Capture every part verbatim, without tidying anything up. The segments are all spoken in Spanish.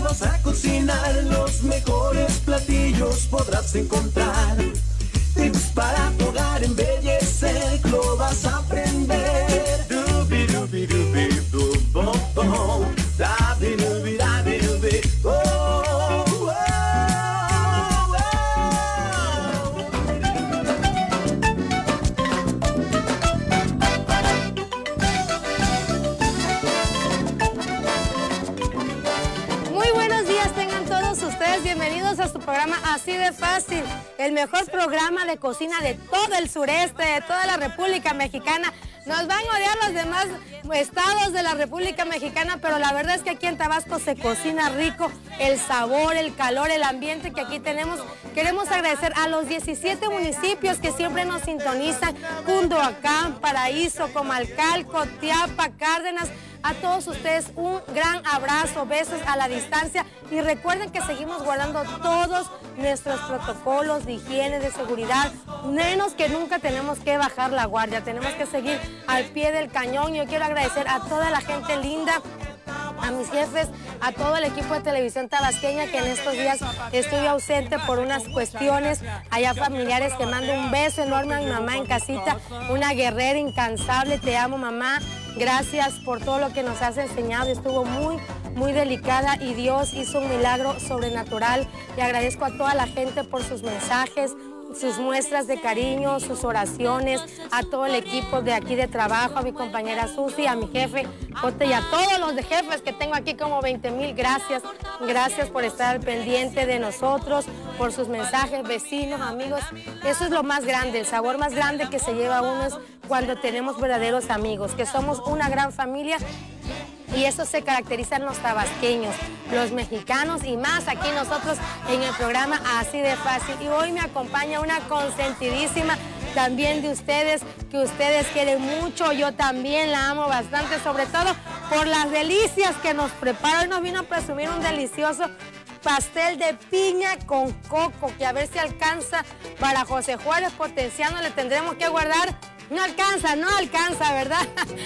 vas a cocinar, los mejores platillos podrás encontrar. Tips para tu hogar, embellecer, lo vas a aprender. Dubi, dubi, dubi, du, bo, bo. Dabi, dubi, dabi, dubi, oh, oh, oh. Muy buenos días tengan todos ustedes, bienvenidos a su programa Así de Fácil, el mejor programa de cocina de todo el sureste, de toda la República Mexicana. Nos van a odiar los demás estados de la República Mexicana, pero la verdad es que aquí en Tabasco se cocina rico, el sabor, el calor, el ambiente que aquí tenemos. Queremos agradecer a los diecisiete municipios que siempre nos sintonizan: Cunduacán, Paraíso, Comalcalco, Tiapa, Cárdenas. A todos ustedes un gran abrazo, besos a la distancia, y recuerden que seguimos guardando todos nuestros protocolos de higiene, de seguridad. Menos que nunca tenemos que bajar la guardia, tenemos que seguir al pie del cañón. Yo quiero agradecer a toda la gente linda, a mis jefes, a todo el equipo de Televisión Tabasqueña, que en estos días estuve ausente por unas cuestiones allá familiares, que mando un beso enorme a mi mamá en casita, una guerrera incansable. Te amo, mamá. Gracias por todo lo que nos has enseñado. Estuvo muy, muy delicada y Dios hizo un milagro sobrenatural. Le agradezco a toda la gente por sus mensajes, sus muestras de cariño, sus oraciones, a todo el equipo de aquí de trabajo, a mi compañera Susi, a mi jefe Jote y a todos los de jefes que tengo aquí, como veinte mil. Gracias, gracias por estar al pendiente de nosotros, por sus mensajes, vecinos, amigos. Eso es lo más grande, el sabor más grande que se lleva uno es cuando tenemos verdaderos amigos, que somos una gran familia. Y eso se caracteriza en los tabasqueños, los mexicanos y más aquí nosotros en el programa Así de Fácil. Y hoy me acompaña una consentidísima también de ustedes, que ustedes quieren mucho. Yo también la amo bastante, sobre todo por las delicias que nos prepara. Hoy nos vino a presumir un delicioso pastel de piña con coco, que a ver si alcanza para José Juárez Potenciano. Le tendremos que guardar. No alcanza, no alcanza, ¿verdad?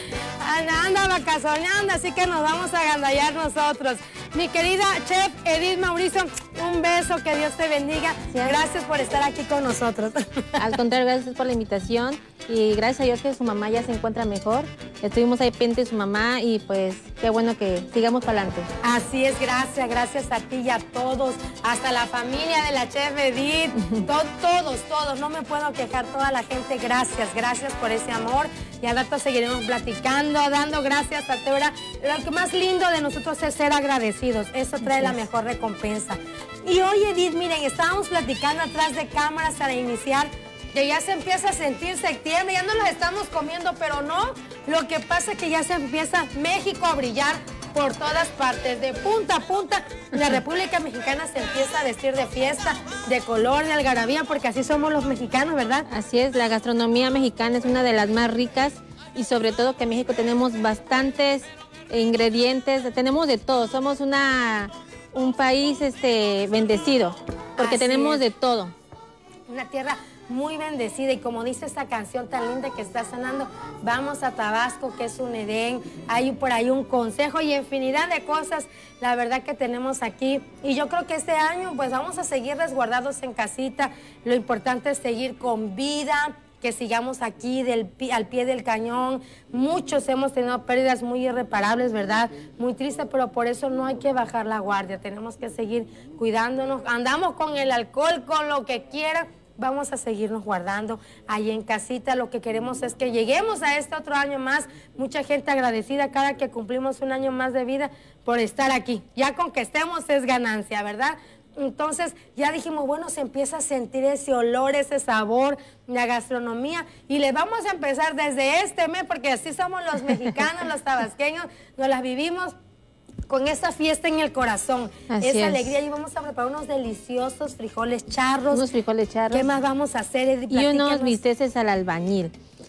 Anda, anda vacacionando, así que nos vamos a agandallar nosotros. Mi querida chef Edith Mauricio, un beso, que Dios te bendiga. Gracias por estar aquí con nosotros. Al contrario, gracias por la invitación y gracias a Dios que su mamá ya se encuentra mejor. Estuvimos ahí pendiente de su mamá y pues qué bueno que sigamos para adelante. Así es, gracias, gracias a ti y a todos, hasta la familia de la chef Edith, to todos, todos, no me puedo quejar, toda la gente, gracias, gracias por ese amor. Y al rato seguiremos platicando, dando gracias a Teora. Lo que más lindo de nosotros es ser agradecidos, eso trae la mejor recompensa. Y hoy, Edith, miren, estábamos platicando atrás de cámaras para iniciar, que ya se empieza a sentir septiembre, ya no los estamos comiendo, pero no, lo que pasa es que ya se empieza México a brillar por todas partes, de punta a punta. La República Mexicana se empieza a vestir de fiesta, de color, de algarabía, porque así somos los mexicanos, ¿verdad? Así es, la gastronomía mexicana es una de las más ricas y sobre todo que en México tenemos bastantes ingredientes, tenemos de todo, somos una, un país este, bendecido, porque Así tenemos es. de todo. Una tierra muy bendecida, y como dice esta canción tan linda que está sonando, vamos a Tabasco, que es un Edén, hay por ahí un consejo y infinidad de cosas, la verdad, que tenemos aquí. Y yo creo que este año pues vamos a seguir resguardados en casita. Lo importante es seguir con vida, que sigamos aquí del, al pie del cañón. Muchos hemos tenido pérdidas muy irreparables, ¿verdad? Muy triste, pero por eso no hay que bajar la guardia, tenemos que seguir cuidándonos. Andamos con el alcohol, con lo que quiera, vamos a seguirnos guardando ahí en casita. Lo que queremos es que lleguemos a este otro año más. Mucha gente agradecida cada que cumplimos un año más de vida por estar aquí. Ya con que estemos es ganancia, ¿verdad? Entonces ya dijimos, bueno, se empieza a sentir ese olor, ese sabor, la gastronomía, y le vamos a empezar desde este mes, porque así somos los mexicanos, los tabasqueños, nos las vivimos con esa fiesta en el corazón, Así esa es. alegría. Y vamos a preparar unos deliciosos frijoles charros. Unos frijoles charros. ¿Qué más vamos a hacer, Edith? Y unos Platíquenos. bisteces al albañil.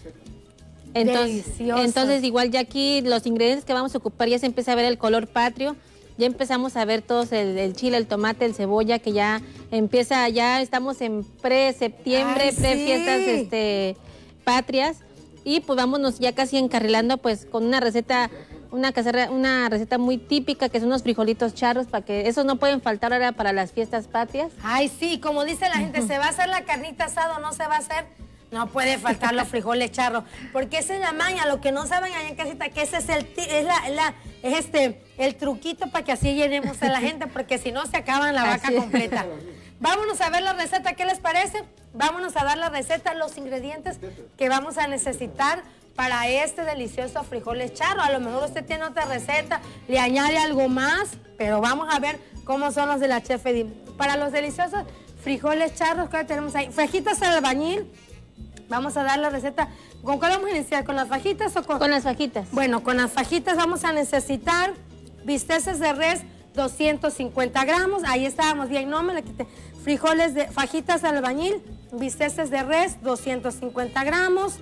Entonces, Deliciosos. entonces igual ya aquí los ingredientes que vamos a ocupar, ya se empieza a ver el color patrio, ya empezamos a ver todos el, el chile, el tomate, el cebolla, que ya empieza, ya estamos en pre-septiembre, Ay, pre-fiestas sí. este, patrias, y pues vámonos ya casi encarrilando pues con una receta una, casera, una receta muy típica que son unos frijolitos charros, para que esos no pueden faltar ahora para las fiestas patrias. Ay, sí, como dice la gente, ¿se va a hacer la carnita asada o no se va a hacer? No puede faltar los frijoles charros, porque esa es la maña, lo que no saben allá en casita, que ese es el es la, la es este el truquito para que así llenemos a la gente, porque si no se acaban la vaca Así. completa. Vámonos a ver la receta, ¿qué les parece? Vámonos a dar la receta, los ingredientes que vamos a necesitar para este delicioso frijoles charros. A lo mejor usted tiene otra receta, le añade algo más, pero vamos a ver cómo son los de la Chef Edith. Para los deliciosos frijoles charros, ¿qué tenemos ahí? Fajitas al albañil. Vamos a dar la receta. ¿Con cuál vamos a iniciar? ¿Con las fajitas o con...? Con las fajitas. Bueno, con las fajitas vamos a necesitar bisteces de res, doscientos cincuenta gramos. Ahí estábamos bien, no me la quité. Frijoles de fajitas al albañil, bisteces de res, doscientos cincuenta gramos.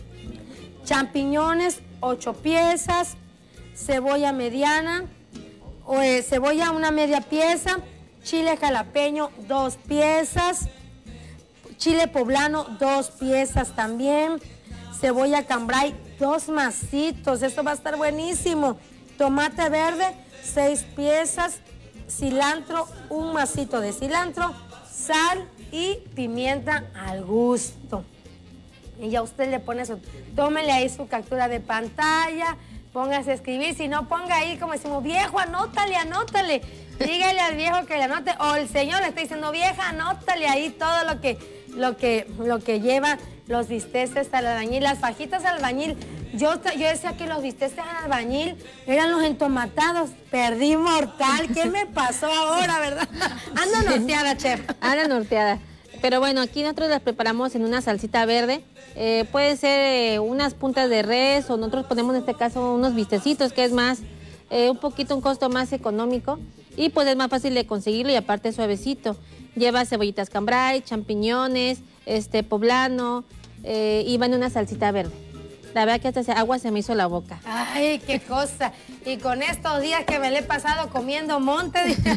Champiñones, ocho piezas. Cebolla mediana, o, eh, cebolla una media pieza. Chile jalapeño, dos piezas. Chile poblano, dos piezas también. Cebolla cambray, dos masitos. Esto va a estar buenísimo. Tomate verde, seis piezas. Cilantro, un masito de cilantro. Sal y pimienta al gusto. Y ya usted le pone eso. Tómele ahí su captura de pantalla. Póngase a escribir. Si no, ponga ahí como decimos, viejo, anótale, anótale. Dígale al viejo que le anote. O el señor le está diciendo, vieja, anótale ahí todo lo que... Lo que, lo que lleva los bisteces al albañil, las fajitas al albañil. Yo, yo decía que los bisteces al albañil eran los entomatados. Perdí mortal. ¿Qué me pasó ahora, verdad? Anda norteada, chef. Anda norteada. Pero bueno, aquí nosotros las preparamos en una salsita verde. Eh, puede ser eh, unas puntas de res o nosotros ponemos en este caso unos bistecitos, que es más, eh, un poquito un costo más económico. Y pues es más fácil de conseguirlo y aparte suavecito. Lleva cebollitas cambray, champiñones, este poblano eh, y va en una salsita verde. La verdad que hasta ese agua se me hizo la boca. Ay, qué cosa. Y con estos días que me le he pasado comiendo monte,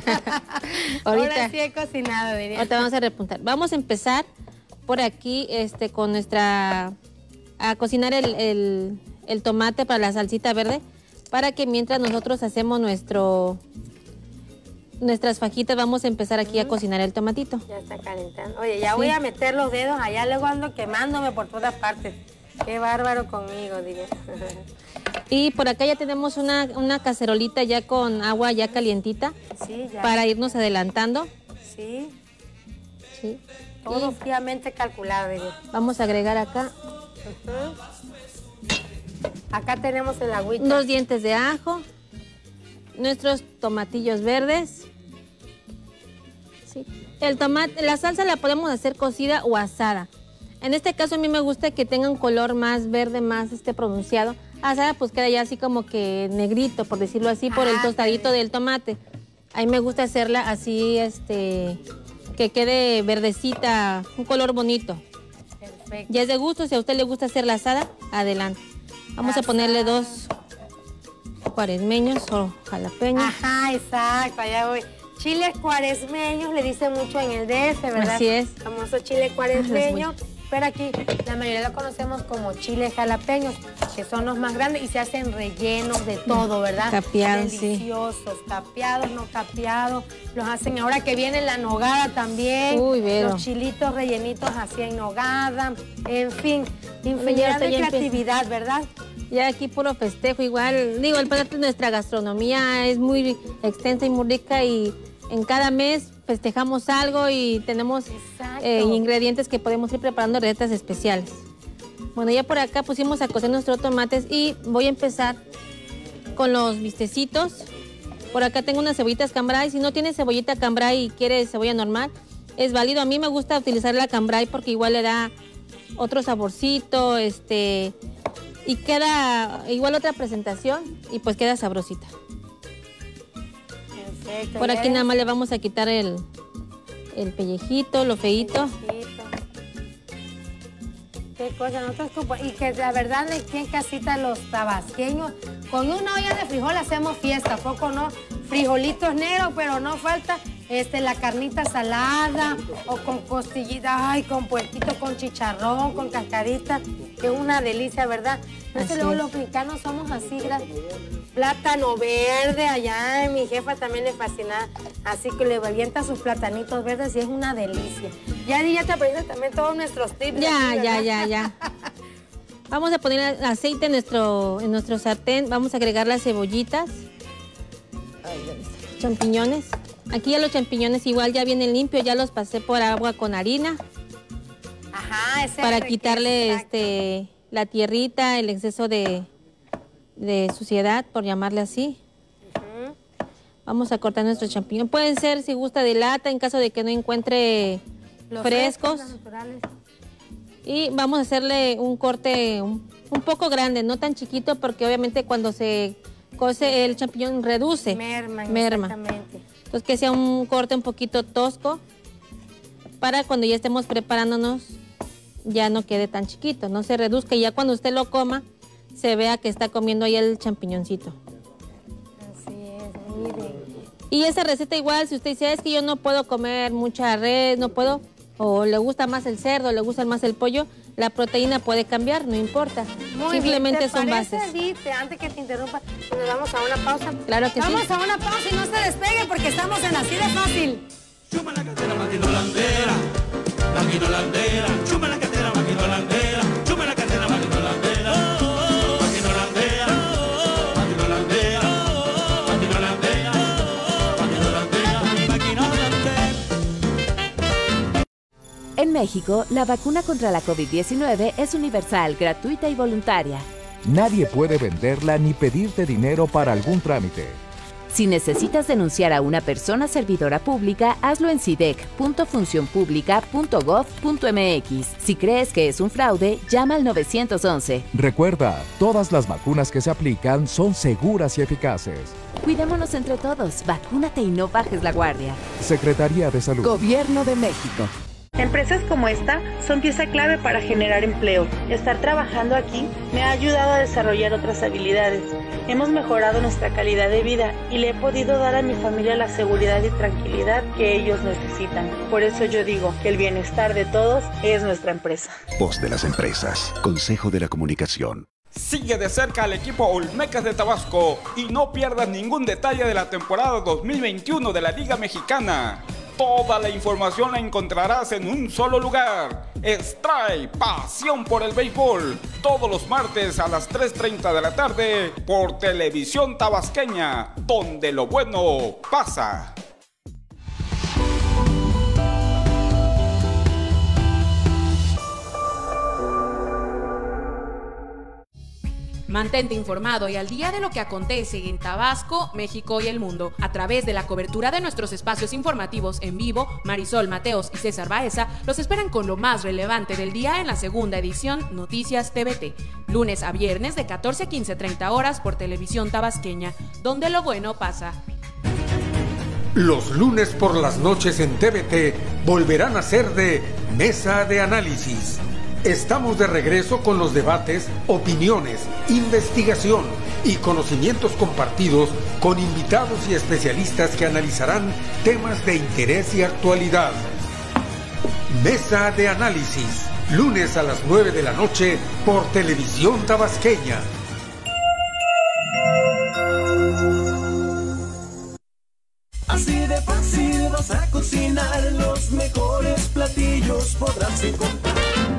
ahora sí he cocinado, diría. Ahorita vamos a repuntar. Vamos a empezar por aquí este, con nuestra... a cocinar el, el, el tomate para la salsita verde, para que mientras nosotros hacemos nuestro... nuestras fajitas, vamos a empezar aquí a cocinar el tomatito. Ya está calentando. Oye, ya Sí. voy a meter los dedos allá, luego ando quemándome por todas partes. Qué bárbaro conmigo, diría. Y por acá ya tenemos una, una cacerolita ya con agua ya calientita. Sí, ya. Para irnos adelantando. Sí, Sí. todo Y fríamente calculado, diría. vamos a agregar acá Ujú. Acá tenemos el agüita. dos dientes de ajo, nuestros tomatillos verdes. Sí. El tomate, la salsa la podemos hacer cocida o asada. En este caso a mí me gusta que tenga un color más verde, más este pronunciado. Asada pues queda ya así como que negrito, por decirlo así, por el Ah, tostadito sí. del tomate. A mí me gusta hacerla así, este, que quede verdecita, un color bonito. Perfecto. Ya es de gusto, si a usted le gusta hacer la asada, adelante. Vamos a ponerle dos cuaresmeños o jalapeños. Ajá, exacto, allá voy. Chiles cuaresmeños le dicen mucho en el D F, ¿verdad? Así es. Famoso chile cuaresmeño. Pero aquí la mayoría lo conocemos como chiles jalapeños, que son los más grandes y se hacen rellenos de todo, ¿verdad? Capeados, sí. Deliciosos, capeados, no capeados. Los hacen ahora que viene la nogada también. Uy, Vero. Los chilitos rellenitos así en nogada. En fin, Ya infinidad está, de ya empieza. creatividad, ¿verdad? Ya aquí puro festejo, igual, digo, el parte de nuestra gastronomía es muy extensa y muy rica y en cada mes festejamos algo y tenemos Exacto. eh, ingredientes que podemos ir preparando recetas especiales. Bueno, ya por acá pusimos a cocer nuestros tomates y voy a empezar con los bistecitos. Por acá tengo unas cebollitas cambray. Si no tiene cebollita cambray y quiere cebolla normal, es válido. A mí me gusta utilizar la cambray porque igual le da otro saborcito, este, y queda igual otra presentación y pues queda sabrosita. Perfecto. Por ya aquí ves. nada más le vamos a quitar el, el pellejito, lo feíto. Pellejito. Qué cosa, nosotros como- y que la verdad aquí en casita los tabasqueños, con una olla de frijol hacemos fiesta, poco no, frijolitos negros, pero no falta este, la carnita salada o con costillita, ay, con puerquito, con chicharrón, con cascarita, que es una delicia, ¿verdad? Entonces Así luego es. los mexicanos somos así, gracias. plátano verde allá, mi jefa también le fascina, así que le avienta sus platanitos verdes y es una delicia. Ya, ya te aprendiste también todos nuestros tips. Ya, aquí, ya, ya, ya. Vamos a poner aceite en nuestro, en nuestro sartén, vamos a agregar las cebollitas, champiñones. Aquí ya los champiñones igual ya vienen limpios, ya los pasé por agua con harina. Ajá, ese para quitarle este, la tierrita, el exceso de... de suciedad, por llamarle así. Uh-huh. Vamos a cortar nuestros champiñones. Pueden ser, si gusta, de lata, en caso de que no encuentre los frescos. frescos naturales. Y vamos a hacerle un corte un, un poco grande, no tan chiquito, porque obviamente cuando se cose el champiñón reduce. Merma, merma. Exactamente. Entonces que sea un corte un poquito tosco, para cuando ya estemos preparándonos, ya no quede tan chiquito, no se reduzca. Y ya cuando usted lo coma, se vea que está comiendo ahí el champiñoncito. Así es, miren. Y esa receta igual, si usted dice, es que yo no puedo comer mucha res, no puedo, o le gusta más el cerdo, le gusta más el pollo, la proteína puede cambiar, no importa. Muy Simplemente bien. ¿Te son parece, bases. Dite, antes que te interrumpa, nos vamos a una pausa? Claro que vamos sí. Vamos a una pausa y no se despegue porque estamos en Así de Fácil. Chuma la cadera, máquina holandera, máquina holandera, chuma la cadera, máquina holandera, chuma la cadera, máquina holandera. En México, la vacuna contra la COVID diecinueve es universal, gratuita y voluntaria. Nadie puede venderla ni pedirte dinero para algún trámite. Si necesitas denunciar a una persona servidora pública, hazlo en sidec punto función pública punto gov punto mx. Si crees que es un fraude, llama al nueve once. Recuerda, todas las vacunas que se aplican son seguras y eficaces. Cuidémonos entre todos, vacúnate y no bajes la guardia. Secretaría de Salud. Gobierno de México. Empresas como esta son pieza clave para generar empleo. Estar trabajando aquí me ha ayudado a desarrollar otras habilidades. Hemos mejorado nuestra calidad de vida y le he podido dar a mi familia la seguridad y tranquilidad que ellos necesitan. Por eso yo digo que el bienestar de todos es nuestra empresa. Voz de las empresas. Consejo de la Comunicación. Sigue de cerca al equipo Olmecas de Tabasco y no pierdas ningún detalle de la temporada dos mil veintiuno de la Liga Mexicana. Toda la información la encontrarás en un solo lugar. Extrae pasión por el béisbol. Todos los martes a las tres treinta de la tarde por Televisión Tabasqueña, donde lo bueno pasa. Mantente informado y al día de lo que acontece en Tabasco, México y el mundo a través de la cobertura de nuestros espacios informativos en vivo. Marisol Mateos y César Baeza los esperan con lo más relevante del día en la segunda edición Noticias T V T, lunes a viernes de catorce a quince treinta horas por Televisión Tabasqueña, donde lo bueno pasa. Los lunes por las noches en T V T volverán a ser de Mesa de Análisis. Estamos de regreso con los debates, opiniones, investigación y conocimientos compartidos con invitados y especialistas que analizarán temas de interés y actualidad. Mesa de Análisis, lunes a las nueve de la noche por Televisión Tabasqueña. Así de fácil vas a cocinar, los mejores platillos podrás encontrar.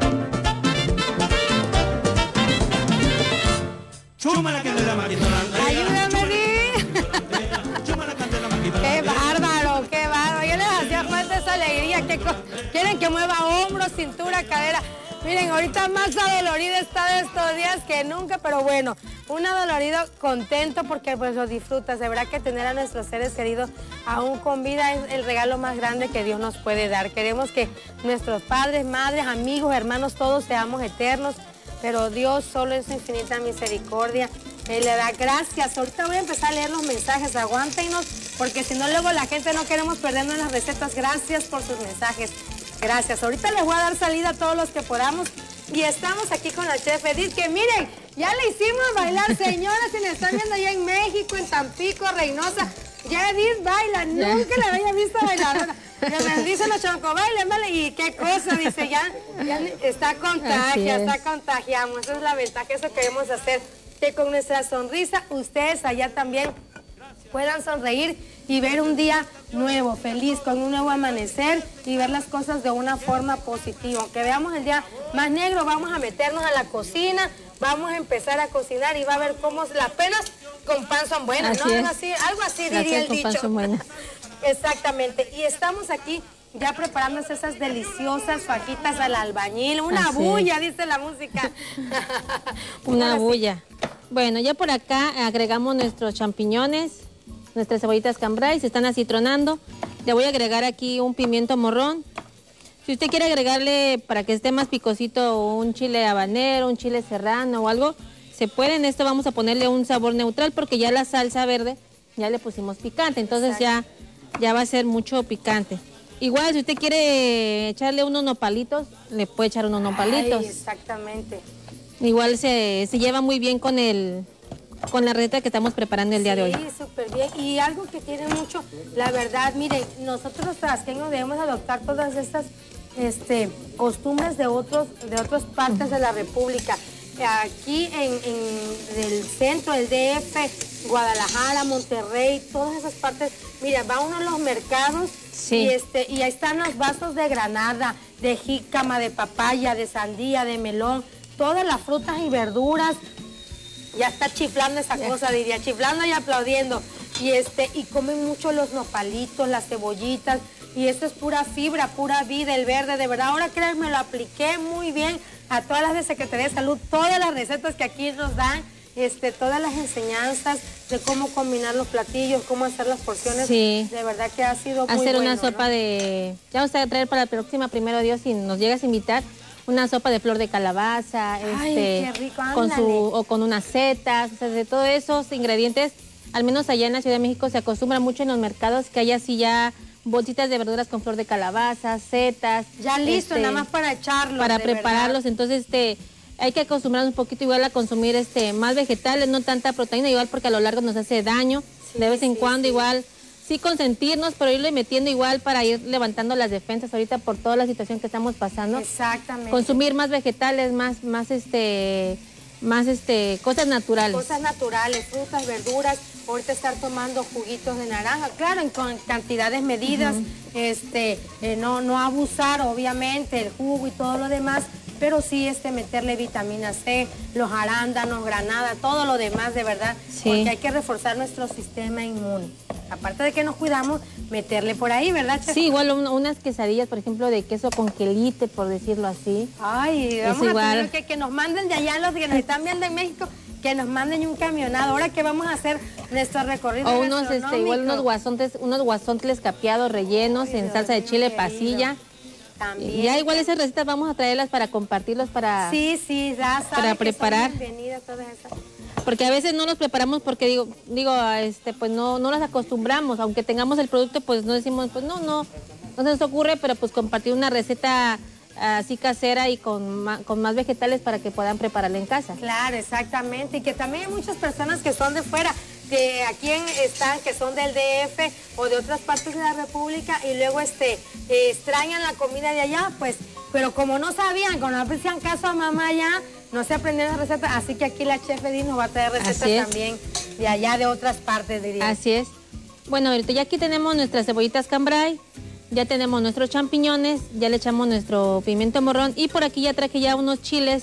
Chuma la candela, máquina holandera. Ayúdame, Di. Qué bárbaro, qué bárbaro. Yo les hacía falta esa alegría. Que quieren que mueva hombros, cintura, cadera. Miren, ahorita más adolorida está de estos días que nunca, pero bueno, un adolorido contento porque pues lo disfrutas. De verdad que tener a nuestros seres queridos aún con vida es el regalo más grande que Dios nos puede dar. Queremos que nuestros padres, madres, amigos, hermanos, todos seamos eternos. Pero Dios solo en su infinita misericordia, Él le da gracias. Ahorita voy a empezar a leer los mensajes, aguántenos, porque si no luego la gente no queremos perdernos las recetas. Gracias por sus mensajes, gracias. Ahorita les voy a dar salida a todos los que podamos. Y estamos aquí con la chef Edith, que miren, ya le hicimos bailar, señoras, si me están viendo allá en México, en Tampico, Reynosa. Ya Edith baila, nunca la había visto bailar. Me dicen los choncos, baile, baile, y qué cosa, dice, ya, ya está contagia, está contagiamos, esa es la ventaja, eso queremos hacer. que con nuestra sonrisa ustedes allá también puedan sonreír y ver un día nuevo, feliz, con un nuevo amanecer y ver las cosas de una forma positiva. Aunque veamos el día más negro, vamos a meternos a la cocina, vamos a empezar a cocinar y va a ver cómo las penas con pan son buenas, así ¿no? Es. Algo así, algo así diría Gracias, el con pan dicho. son buenas. Exactamente. Y estamos aquí ya preparándose esas deliciosas fajitas al albañil. Una Así bulla, es. dice la música. Una bulla. Bueno, ya por acá agregamos nuestros champiñones, nuestras cebollitas cambray, se están acitronando. Le voy a agregar aquí un pimiento morrón. Si usted quiere agregarle para que esté más picosito un chile habanero, un chile serrano o algo, se puede. En esto vamos a ponerle un sabor neutral porque ya la salsa verde ya le pusimos picante, entonces ya, ya va a ser mucho picante. Igual si usted quiere echarle unos nopalitos, le puede echar unos nopalitos. Ay, exactamente. Igual se, se lleva muy bien con el con la receta que estamos preparando el día de hoy. Sí, súper bien. Y algo que tiene mucho, la verdad, miren, nosotros los tabasqueños debemos adoptar todas estas este, costumbres de otros de otras partes de la República. Aquí en, en el centro, el D F, Guadalajara, Monterrey, todas esas partes, mira, va uno a los mercados sí. y, este, y ahí están los vasos de granada, de jícama, de papaya, de sandía, de melón, todas las frutas y verduras. Ya está chiflando esa cosa, diría, chiflando y aplaudiendo. Y este y comen mucho los nopalitos, las cebollitas, y esto es pura fibra, pura vida, el verde, de verdad. Ahora créanme, lo apliqué muy bien a todas las de Secretaría de Salud, todas las recetas que aquí nos dan, este, todas las enseñanzas de cómo combinar los platillos, cómo hacer las porciones. Sí. De verdad que ha sido muy Hacer bueno, una sopa ¿no? de... Ya vamos a traer para la próxima, primero Dios, si nos llegas a invitar, una sopa de flor de calabaza, Ay, este, qué rico, con su, ándale. o con unas setas, o sea, de todos esos ingredientes, al menos allá en la Ciudad de México se acostumbra mucho en los mercados que hay así ya bolsitas de verduras con flor de calabaza, setas. Ya listo, este, nada más para echarlos. Para de prepararlos, verdad. entonces este hay que acostumbrarnos un poquito igual a consumir este más vegetales, no tanta proteína, igual porque a lo largo nos hace daño, Sí, de vez en sí, cuando sí. igual. Sí consentirnos, pero irle metiendo igual para ir levantando las defensas ahorita por toda la situación que estamos pasando. Exactamente. Consumir más vegetales, más, más este, más este, cosas naturales. Cosas naturales, frutas, verduras. Ahorita estar tomando juguitos de naranja, claro, en con cantidades medidas, uh-huh. este, eh, no, no abusar, obviamente, el jugo y todo lo demás, pero sí este, meterle vitamina C, los arándanos, granada, todo lo demás, de verdad, sí. porque hay que reforzar nuestro sistema inmune. Aparte de que nos cuidamos, meterle por ahí, ¿verdad, chef? Sí, igual un, unas quesadillas, por ejemplo, de queso con quelite, por decirlo así. Ay, vamos es a igual. tener que, que nos manden de allá, los que nos están viendo en México, que nos manden un camionado. Ahora que vamos a hacer nuestro recorrido O unos, este, igual unos guasontles, unos guasontles capeados rellenos Ay, en Dios salsa de mío, chile querido. pasilla. También. Ya igual esas recetas vamos a traerlas para compartirlos para, Sí, sí, ya saben para que preparar. son bienvenidas todas esas. Porque a veces no los preparamos porque digo, digo, este, pues no, no las acostumbramos, aunque tengamos el producto, pues no decimos, pues no, no, no se nos ocurre, pero pues compartir una receta así casera y con más, con más vegetales para que puedan prepararla en casa. Claro, exactamente, y que también hay muchas personas que son de fuera, que aquí en, están, que son del D F o de otras partes de la República y luego este eh, extrañan la comida de allá, pues, pero como no sabían, como no hacían caso a mamá allá, no se aprendieron las recetas, así que aquí la chef Edith nos va a traer recetas también de allá, de otras partes, diría. Así es. Bueno, ahorita ya aquí tenemos nuestras cebollitas cambray, ya tenemos nuestros champiñones, ya le echamos nuestro pimiento morrón y por aquí ya traje ya unos chiles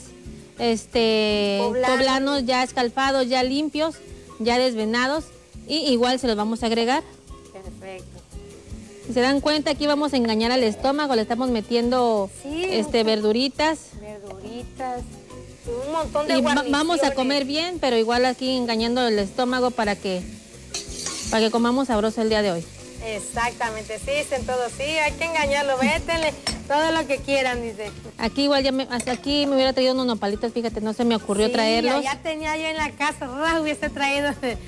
este, Poblano. poblanos ya escalfados, ya limpios, ya desvenados y igual se los vamos a agregar. Perfecto. Si se dan cuenta, aquí vamos a engañar al estómago, le estamos metiendo Sí, este, un- verduritas. Verduritas, un montón de Y va- guarniciones. vamos a comer bien, pero igual aquí engañando el estómago para que, para que comamos sabroso el día de hoy. Exactamente, sí, dicen todos, sí, hay que engañarlo, vétenle todo lo que quieran, dice. Aquí igual ya me, hasta aquí me hubiera traído unos nopalitos, fíjate, no se me ocurrió Sí, traerlos. ya tenía yo en la casa, ¡ra! Hubiese traído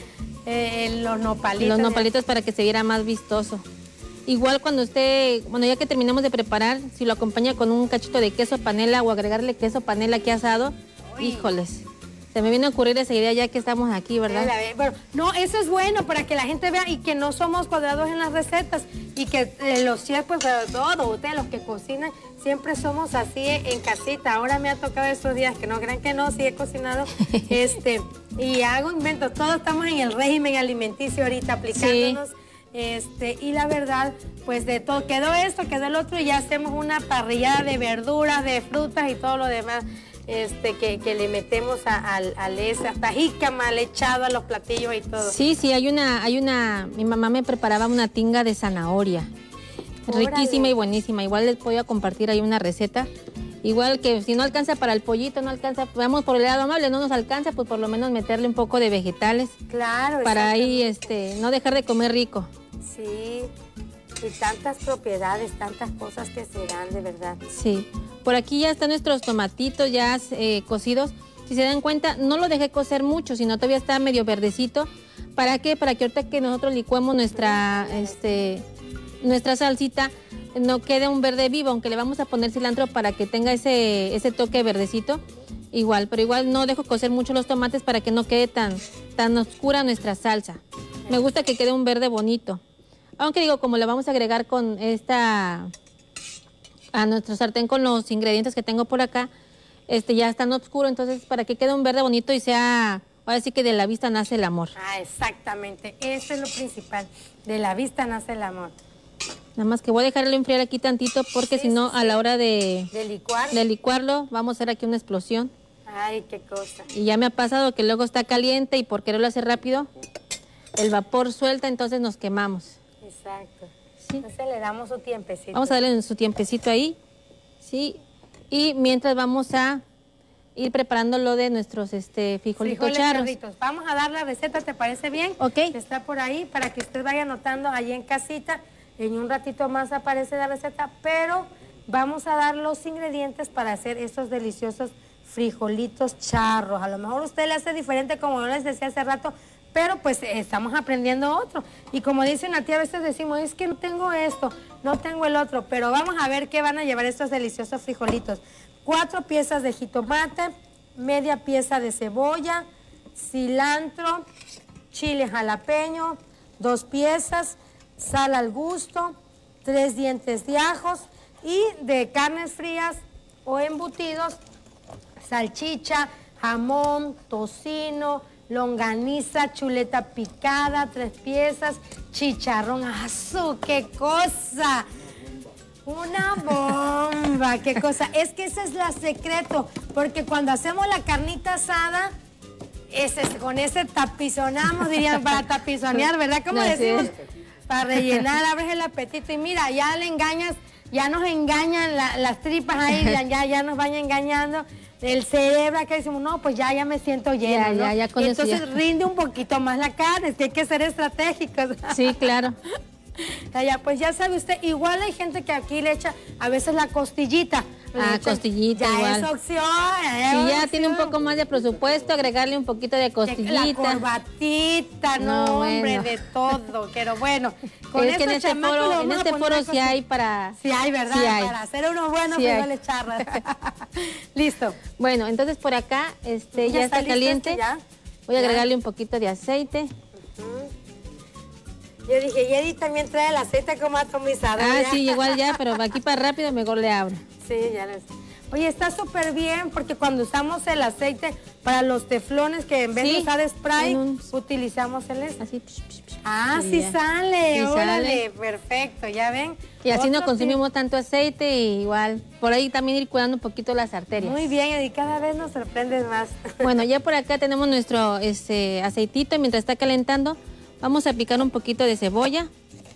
eh, los nopalitos. Los nopalitos para que se viera más vistoso. Igual cuando usted, bueno, ya que terminamos de preparar, si lo acompaña con un cachito de queso panela o agregarle queso panela aquí asado, Uy. híjoles, Se me vino a ocurrir esa idea ya que estamos aquí, ¿verdad? Bueno, no, eso es bueno para que la gente vea y que no somos cuadrados en las recetas y que eh, los chefs, pues, sobre todo ustedes, los que cocinan, siempre somos así en casita. Ahora me ha tocado estos días, que no crean que no, sí he cocinado, este, y hago inventos. Todos estamos en el régimen alimenticio ahorita, aplicándonos. Sí. Este, y la verdad, pues de todo, quedó esto, quedó el otro, y ya hacemos una parrillada de verduras, de frutas y todo lo demás. Este, que, que le metemos al a, a ese, hasta jícama le echado a los platillos y todo. Sí, sí, hay una, hay una, mi mamá me preparaba una tinga de zanahoria. Órale. Riquísima y buenísima. Igual les voy a compartir ahí una receta. Igual que si no alcanza para el pollito, no alcanza, vamos por el lado amable, no nos alcanza, pues por lo menos meterle un poco de vegetales. Claro. Para ahí, este, no dejar de comer rico. Sí, y tantas propiedades, tantas cosas que se dan, de verdad. Sí. Por aquí ya están nuestros tomatitos ya eh, cocidos. Si se dan cuenta, no lo dejé cocer mucho, sino todavía está medio verdecito. ¿Para qué? Para que ahorita que nosotros licuemos nuestra, este, nuestra salsita, no quede un verde vivo, aunque le vamos a poner cilantro para que tenga ese, ese toque verdecito. Igual, pero igual no dejo cocer mucho los tomates para que no quede tan, tan oscura nuestra salsa. Me gusta que quede un verde bonito. Aunque digo, como le vamos a agregar con esta... a nuestro sartén con los ingredientes que tengo por acá, este ya están oscuro, entonces para que quede un verde bonito y sea, ahora sí que de la vista nace el amor. Ah, exactamente, eso es lo principal, de la vista nace el amor. Nada más que voy a dejarlo enfriar aquí tantito porque sí, si no, sí, a la hora de, de, licuar. de licuarlo, vamos a hacer aquí una explosión. Ay, qué cosa. Y ya me ha pasado que luego está caliente y por quererlo hacer rápido, el vapor suelta, entonces nos quemamos. Exacto. Sí. Entonces le damos su tiempecito. Vamos a darle su tiempecito ahí, ¿sí? Y mientras vamos a ir preparando lo de nuestros este, frijolitos charros. Charritos. Vamos a dar la receta, ¿te parece bien? Ok. Está por ahí para que usted vaya anotando allí en casita. En un ratito más aparece la receta, pero vamos a dar los ingredientes para hacer estos deliciosos frijolitos charros. A lo mejor usted le hace diferente, como yo les decía hace rato, pero pues estamos aprendiendo otro. Y como dice una tía, a veces decimos, es que no tengo esto, no tengo el otro, pero vamos a ver qué van a llevar estos deliciosos frijolitos. Cuatro piezas de jitomate, media pieza de cebolla, cilantro, chile jalapeño, dos piezas, sal al gusto, tres dientes de ajos y de carnes frías o embutidos, salchicha, jamón, tocino, longaniza, chuleta picada, tres piezas, chicharrón, ¡azú! ¡Qué cosa! Una bomba, qué cosa. Es que ese es el secreto, porque cuando hacemos la carnita asada, ese, con ese tapizonamos, dirían, para tapizonear, ¿verdad? ¿Cómo no, decimos? Sí. Para rellenar, abres el apetito y mira, ya le engañas, ya nos engañan la, las tripas ahí, ya, ya, ya nos van engañando. El cerebro, que decimos, no, pues ya, ya me siento llena, ya, ¿no? ya, ya con y entonces ya rinde un poquito más la carne, es que hay que ser estratégicos. Sí, claro. Ya, pues ya sabe usted, igual hay gente que aquí le echa a veces la costillita. Ah, costillita, ya igual. Es opción. Ya si ya opción. Tiene un poco más de presupuesto, agregarle un poquito de costillita. La corbatita, no, no hombre, bueno. De todo. Pero bueno, con es que en este foro, en este foro sí hay para... Sí hay, ¿verdad? Sí hay. Para hacer unos buenos sí frijoles charros. Listo. Bueno, entonces por acá este, ya, ya está, está caliente. Este ya? Voy a ya. agregarle un poquito de aceite. Uh-huh. Yo dije, y Edith también trae el aceite como atomizado. Ah, ¿ya? sí, igual ya, pero aquí para rápido mejor le abro. Sí, ya lo sé. Oye, está súper bien porque cuando usamos el aceite para los teflones, que en vez sí, de usar spray, un... utilizamos el este. Así. Psh, psh, psh, ah, sí, sí sale, sí órale, sale. Perfecto, ya ven. Y así no consumimos sí. tanto aceite y igual, por ahí también ir cuidando un poquito las arterias. Muy bien, Edith, cada vez nos sorprendes más. Bueno, ya por acá tenemos nuestro este, aceitito, mientras está calentando, vamos a picar un poquito de cebolla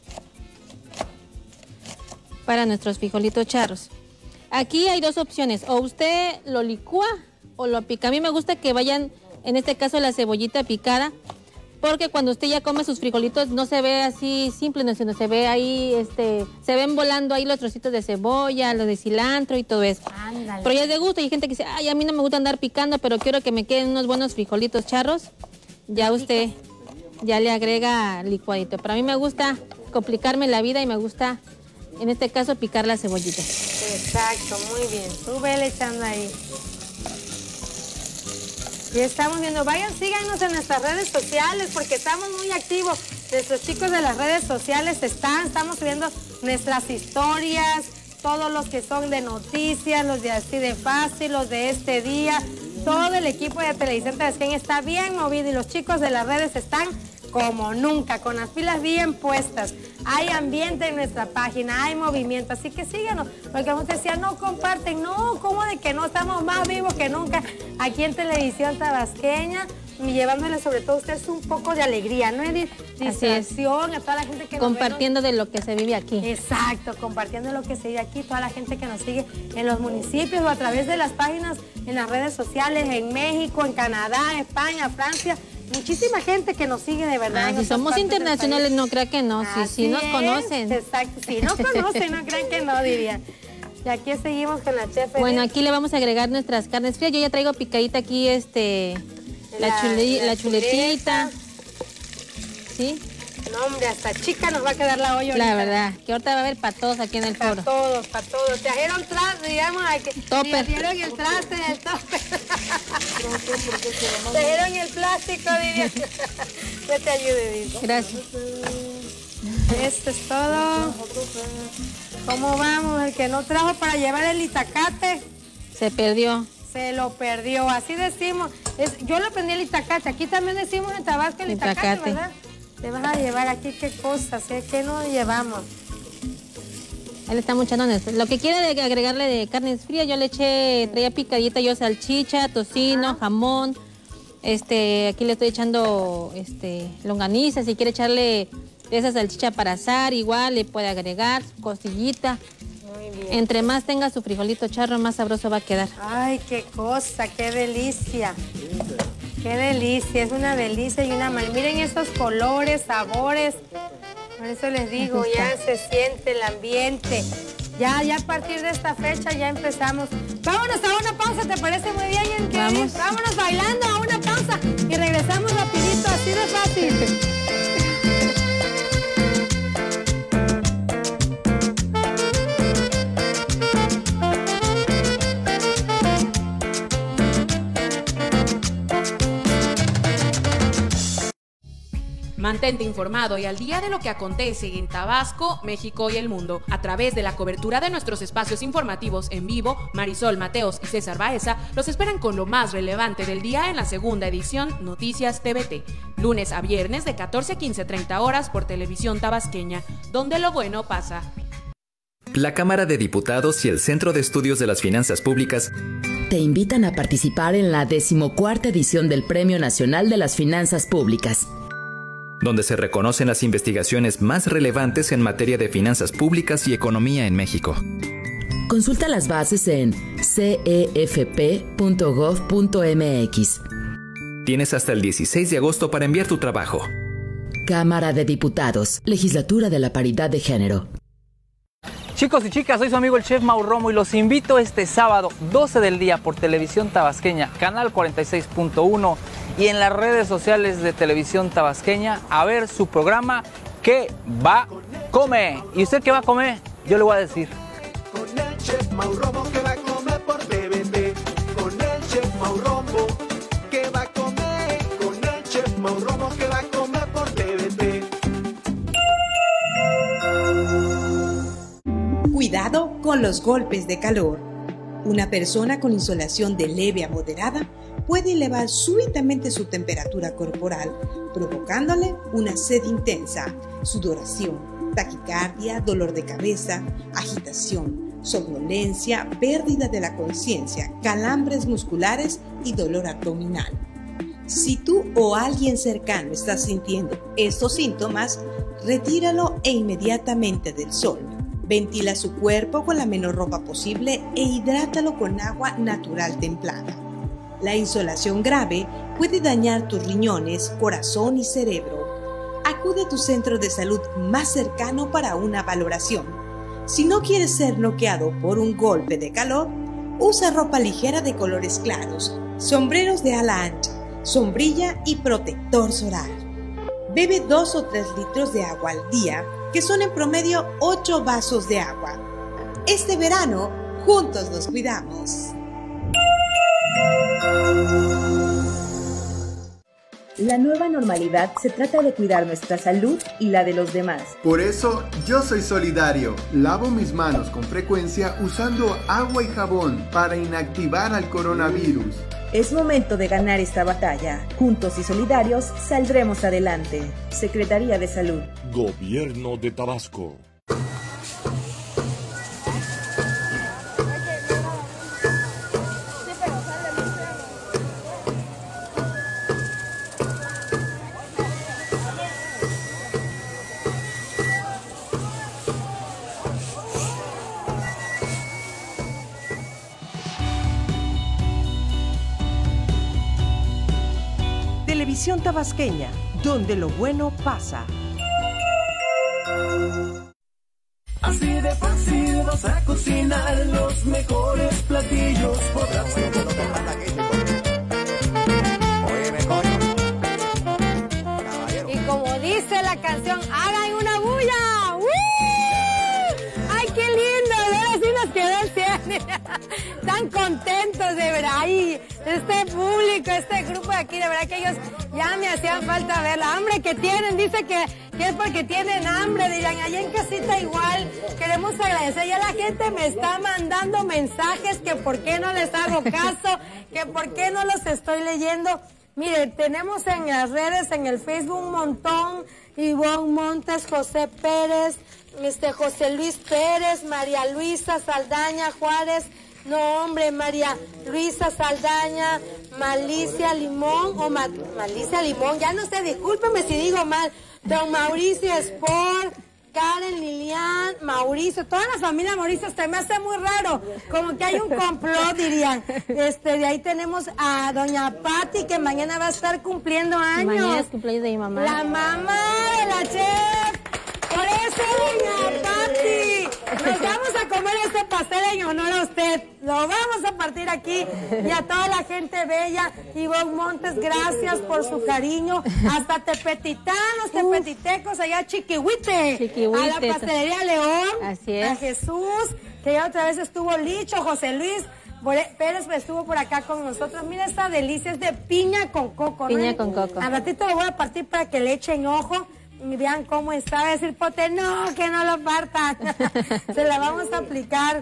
para nuestros frijolitos charros. Aquí hay dos opciones, o usted lo licúa o lo pica. A mí me gusta que vayan, en este caso, la cebollita picada, porque cuando usted ya come sus frijolitos no se ve así simple, sino se ve ahí, este, se ven volando ahí los trocitos de cebolla, los de cilantro y todo eso. Ándale. Pero ya es de gusto, y hay gente que dice, ay, a mí no me gusta andar picando, pero quiero que me queden unos buenos frijolitos charros. Ya usted ya le agrega licuadito. Pero a mí me gusta complicarme la vida y me gusta, en este caso, picar la cebollita. Exacto, muy bien. Tú vele echando ahí. Y estamos viendo, vayan, síganos en nuestras redes sociales porque estamos muy activos. Nuestros chicos de las redes sociales están, estamos subiendo nuestras historias, todos los que son de noticias, los de Así de Fácil, los de Este Día. Todo el equipo de Televisión Tabasqueña está bien movido y los chicos de las redes están como nunca, con las pilas bien puestas. Hay ambiente en nuestra página, hay movimiento, así que síganos. Porque muchos decían, no comparten, no, ¿cómo de que no? Estamos más vivos que nunca aquí en Televisión Tabasqueña, y llevándole sobre todo a ustedes un poco de alegría, ¿no? De distracción a toda la gente que nos compartiendo de lo que se vive aquí. Exacto, compartiendo lo que se vive aquí, toda la gente que nos sigue en los municipios o a través de las páginas en las redes sociales, en México, en Canadá, España, Francia. Muchísima gente que nos sigue de verdad. Ah, si somos internacionales, no crean que no, si sí, sí nos conocen. Exacto, si no conocen, no crean que no, dirían. Y aquí seguimos con la chef. Bueno, aquí le vamos a agregar nuestras carnes frías. Yo ya traigo picadita aquí, este, la, la, chule, la, la chuletita. ¿Sí? No, hombre, hasta chica nos va a quedar la olla. La ahorita. Verdad, que ahorita va a haber para todos aquí en el foro. Para todos, para todos. Trajeron traste, digamos, aquí. Topper. Trajeron el traste en el topper. Trajeron el plástico, diría. Yo te ayude, Edith. Gracias. Esto es todo. ¿Cómo vamos? El que no trajo para llevar el itacate. Se perdió. Se lo perdió, así decimos. Es, yo lo aprendí el itacate. Aquí también decimos en Tabasco el itacate, itacate. ¿Verdad? Te vas a llevar aquí qué cosas, ¿eh? ¿Qué nos llevamos? Ahí le estamos echando esto. Lo que quiere de agregarle de carnes frías, yo le eché, traía picadita yo salchicha, tocino, ajá, jamón. Este, aquí le estoy echando este, longaniza. Si quiere echarle esa salchicha para asar, igual le puede agregar costillita. Muy bien. Entre más tenga su frijolito charro, más sabroso va a quedar. Ay, qué cosa, qué delicia. Qué delicia, es una delicia y una maravilla. Miren estos colores, sabores. Por eso les digo, ya se siente el ambiente. Ya, ya a partir de esta fecha ya empezamos. Vámonos a una pausa, ¿te parece muy bien? Vamos. Vámonos bailando a una pausa y regresamos rapidito, así de fácil. Mantente informado y al día de lo que acontece en Tabasco, México y el mundo. A través de la cobertura de nuestros espacios informativos en vivo, Marisol Mateos y César Baeza los esperan con lo más relevante del día en la segunda edición Noticias T V T. Lunes a viernes de catorce a quince treinta horas por Televisión Tabasqueña, donde lo bueno pasa. La Cámara de Diputados y el Centro de Estudios de las Finanzas Públicas te invitan a participar en la decimocuarta edición del Premio Nacional de las Finanzas Públicas, donde se reconocen las investigaciones más relevantes en materia de finanzas públicas y economía en México. Consulta las bases en c e f p punto gov punto m x. Tienes hasta el dieciséis de agosto para enviar tu trabajo. Cámara de Diputados, Legislatura de la Paridad de Género. Chicos y chicas, soy su amigo el chef Mau Romo y los invito este sábado doce del día por Televisión Tabasqueña, canal cuarenta y seis punto uno y en las redes sociales de Televisión Tabasqueña a ver su programa ¿Qué va a comer? ¿Y usted qué va a comer? Yo le voy a decir. Con el chef Mau Romo que va a comer por T V T. Con el chef Mau Romo que va a comer. Con el chef Mau Romo que va a comer por T V T. Cuidado con los golpes de calor. Una persona con insolación de leve a moderada puede elevar súbitamente su temperatura corporal, provocándole una sed intensa, sudoración, taquicardia, dolor de cabeza, agitación, somnolencia, pérdida de la conciencia, calambres musculares y dolor abdominal. Si tú o alguien cercano está sintiendo estos síntomas, retíralo e inmediatamente del sol. Ventila su cuerpo con la menor ropa posible e hidrátalo con agua natural templada. La insolación grave puede dañar tus riñones, corazón y cerebro. Acude a tu centro de salud más cercano para una valoración. Si no quieres ser noqueado por un golpe de calor, usa ropa ligera de colores claros, sombreros de ala ancha, sombrilla y protector solar. Bebe dos o tres litros de agua al día, que son en promedio ocho vasos de agua. Este verano, juntos nos cuidamos. La nueva normalidad se trata de cuidar nuestra salud y la de los demás. Por eso, yo soy solidario. Lavo mis manos con frecuencia usando agua y jabón para inactivar al coronavirus. Es momento de ganar esta batalla. Juntos y solidarios saldremos adelante. Secretaría de Salud. Gobierno de Tabasco. Televisión Tabasqueña, donde lo bueno pasa. Así de fácil vas a cocinar los mejores platillos. Podrás Y como dice la canción, hagan una bulla. ¡Woo! ¡Ay, qué lindo! De veras sí nos quedó el cien. Tan contentos, de verdad. Y este público, este grupo de aquí, de verdad que ellos ya me hacían falta ver la hambre que tienen. Dice que, que es porque tienen hambre. Dirán, allá en casita igual. Queremos agradecer. Ya la gente me está mandando mensajes que por qué no les hago caso, que por qué no los estoy leyendo. Mire, tenemos en las redes, en el Facebook un montón. Ivonne Montes, José Pérez, este José Luis Pérez, María Luisa Saldaña Juárez. No, hombre, María Luisa Saldaña, Malicia Limón, o Ma Malicia Limón, ya no sé, discúlpeme si digo mal. Don Mauricio Sport, Karen Lilian, Mauricio, toda la familia Mauricio, se me hace muy raro, como que hay un complot, dirían. Este, de ahí tenemos a doña Patti, que mañana va a estar cumpliendo años. Mañana es cumpleaños de mi mamá. La mamá de la chef. Por eso, doña Patti, nos vamos a comer este pastel en honor a usted. Lo vamos a partir aquí. Y a toda la gente bella. Ivonne Montes, gracias por su cariño. Hasta tepetitanos, tepetitecos, allá Chiquihuite. Chiquihuite. A la pastelería León. Así es. A Jesús, que ya otra vez estuvo Licho, José Luis Pérez estuvo por acá con nosotros. Mira esta delicia, es de piña con coco. Piña ¿no? con coco. Al ratito lo voy a partir para que le echen ojo. Y vean cómo está. Va a decir Pote, no, que no lo partan. Se la vamos a aplicar.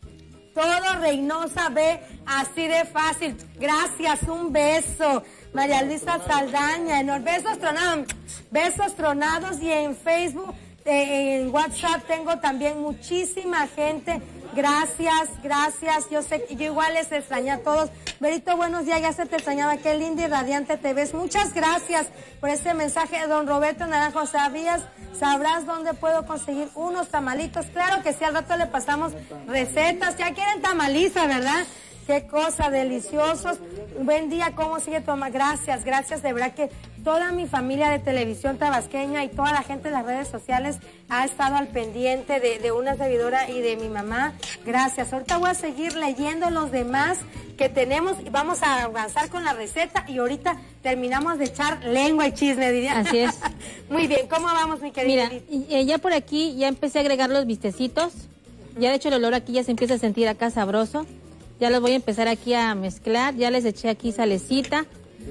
Todo Reynosa ve así de fácil. Gracias, un beso. María Luisa Saldaña, enorme. Besos tronados. Besos tronados. Y en Facebook, eh, en WhatsApp tengo también muchísima gente. Gracias, gracias. Yo sé que yo igual les extrañé a todos. Berito, buenos días, ya se te extrañaba. Qué linda y radiante te ves. Muchas gracias por este mensaje. Don Roberto Naranjo, ¿sabías? ¿Sabrás dónde puedo conseguir unos tamalitos? Claro que sí, al rato le pasamos recetas. Ya quieren tamaliza, ¿verdad? Qué cosa, deliciosos. Buen día, ¿cómo sigue tu mamá? Gracias, gracias, de verdad que toda mi familia de Televisión Tabasqueña y toda la gente de las redes sociales ha estado al pendiente de, de una servidora y de mi mamá. Gracias. Ahorita voy a seguir leyendo los demás que tenemos y vamos a avanzar con la receta y ahorita terminamos de echar lengua y chisme, diría. Así es. Muy bien, ¿cómo vamos, mi querida? Mira, y, ya por aquí ya empecé a agregar los bistecitos. Ya de hecho el olor aquí ya se empieza a sentir acá sabroso. Ya los voy a empezar aquí a mezclar. Ya les eché aquí salecita.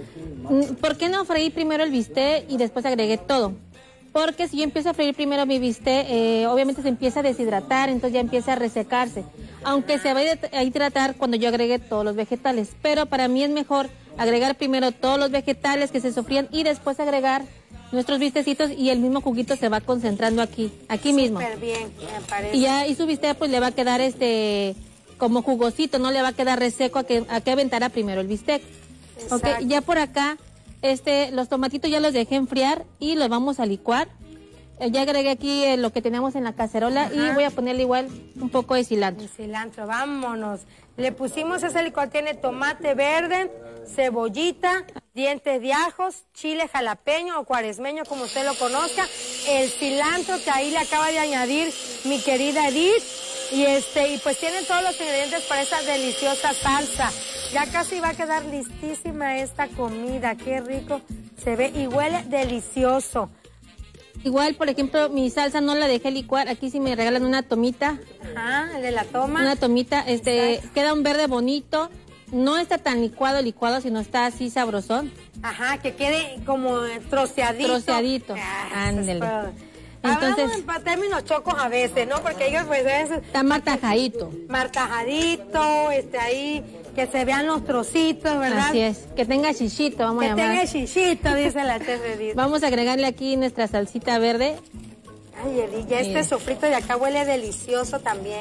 ¿Por qué no freír primero el bistec y después agregué todo? Porque si yo empiezo a freír primero mi bistec, eh, obviamente se empieza a deshidratar, entonces ya empieza a resecarse. Aunque se va a hidratar cuando yo agregue todos los vegetales. Pero para mí es mejor agregar primero todos los vegetales que se sofrían y después agregar nuestros bistecitos y el mismo juguito se va concentrando aquí, aquí mismo. Súper bien, me parece. Y ya y su bistec pues le va a quedar este como jugosito, no le va a quedar reseco a que, a que aventara primero el bistec. Ok, ya por acá, este, los tomatitos ya los dejé enfriar y los vamos a licuar. Eh, ya agregué aquí eh, lo que tenemos en la cacerola. Ajá. Y voy a ponerle igual un poco de cilantro. El cilantro, vámonos. Le pusimos ese licuado, tiene tomate verde, cebollita, dientes de ajos, chile jalapeño o cuaresmeño, como usted lo conozca, el cilantro que ahí le acaba de añadir mi querida Edith. Y este, y pues tienen todos los ingredientes para esa deliciosa salsa. Ya casi va a quedar listísima esta comida, qué rico se ve y huele delicioso. Igual, por ejemplo, mi salsa no la dejé licuar, aquí sí me regalan una tomita. Ajá, el de la toma. Una tomita, este, exacto. Queda un verde bonito no está tan licuado, licuado, sino está así sabrosón. Ajá, que quede como troceadito. Troceadito, ah, ándele. Entonces, hablamos en términos chocos a veces, ¿no? Porque ellos pues a veces... Está martajadito. Martajadito, este, ahí, que se vean los trocitos, ¿verdad? Así es, que tenga chichito, vamos que a llamar. Que tenga chichito, dice la chef Edith. Vamos a agregarle aquí nuestra salsita verde. Ay, Edith, ya este sofrito de acá huele delicioso también.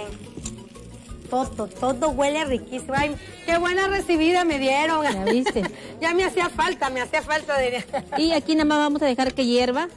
Todo, todo huele riquísimo. Ay, qué buena recibida me dieron. ¿Ya viste? Ya me hacía falta, me hacía falta. De... Y aquí nada más vamos a dejar que hierva.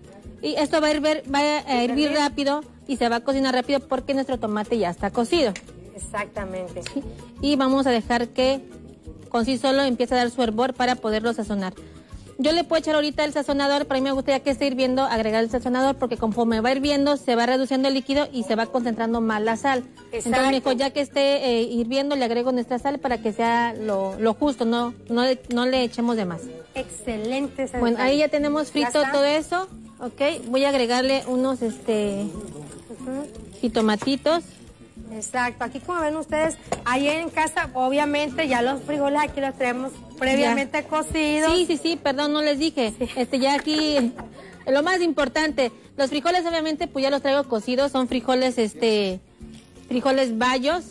Y esto va a hervir, va a hervir rápido y se va a cocinar rápido porque nuestro tomate ya está cocido. Exactamente. ¿Sí? Y vamos a dejar que con sí solo empiece a dar su hervor para poderlo sazonar. Yo le puedo echar ahorita el sazonador, pero a mí me gustaría que esté hirviendo, agregar el sazonador, porque conforme va hirviendo se va reduciendo el líquido y se va concentrando más la sal. Exacto. Entonces mejor ya que esté eh, hirviendo le agrego nuestra sal para que sea lo, lo justo, no, no, le, no le echemos de más. Excelente. Bueno, ahí ya tenemos frito todo eso. Ok, voy a agregarle unos este uh-huh. jitomatitos. Exacto, aquí como ven ustedes, ahí en casa, obviamente ya los frijoles aquí los tenemos previamente ya cocidos. Sí, sí, sí, perdón, no les dije. Sí. Este, ya aquí, lo más importante, los frijoles obviamente pues ya los traigo cocidos, son frijoles, este, frijoles bayos.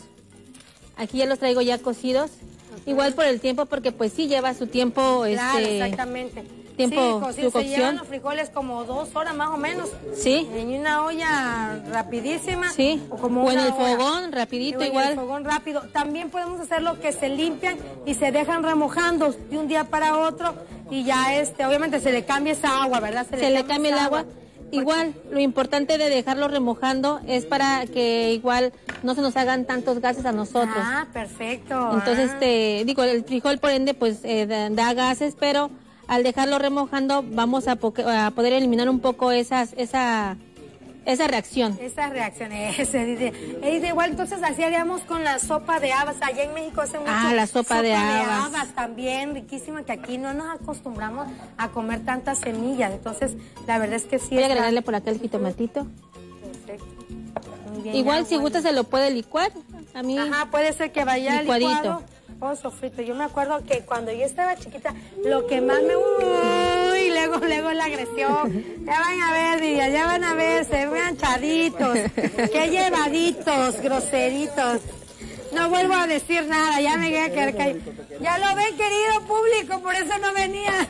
Aquí ya los traigo ya cocidos. Uh-huh. Igual por el tiempo, porque pues sí lleva su tiempo, claro, este... exactamente. Tiempo, sí, su se cocción. llevan los frijoles como dos horas más o menos. Sí. En una olla rapidísima. Sí. O, como o en una el hora. fogón, rapidito o igual. En el fogón rápido. También podemos hacer lo que se limpian y se dejan remojando de un día para otro y ya este, obviamente se le cambia esa agua, ¿verdad? Se, se le, le cambia el agua. agua. Igual, lo importante de dejarlo remojando es para que igual no se nos hagan tantos gases a nosotros. Ah, perfecto. Entonces, ah. este, digo, el frijol por ende pues eh, da, da gases, pero al dejarlo remojando vamos a, po a poder eliminar un poco esas, esa, esa reacción. Esa reacción, ese dice. Es igual, entonces así haríamos con la sopa de habas. Allá en México hace mucho. Ah, la sopa, sopa de, de habas. habas también, riquísima, que aquí no nos acostumbramos a comer tantas semillas. Entonces, la verdad es que sí. Voy a está... agregarle por acá el jitomatito. Perfecto. Muy bien, igual, ya, si bueno. gusta, se lo puede licuar. A mí. Ajá, puede ser que vaya licuadito. licuado o sofrito. Yo me acuerdo que cuando yo estaba chiquita, lo que más me... Uy, luego, luego la agresión. Ya van a ver, diría, ya van a ver, se ven manchaditos. Qué llevaditos, groseritos. No vuelvo a decir nada, ya me voy a quedar caído. Ya lo ven, querido público, por eso no venía.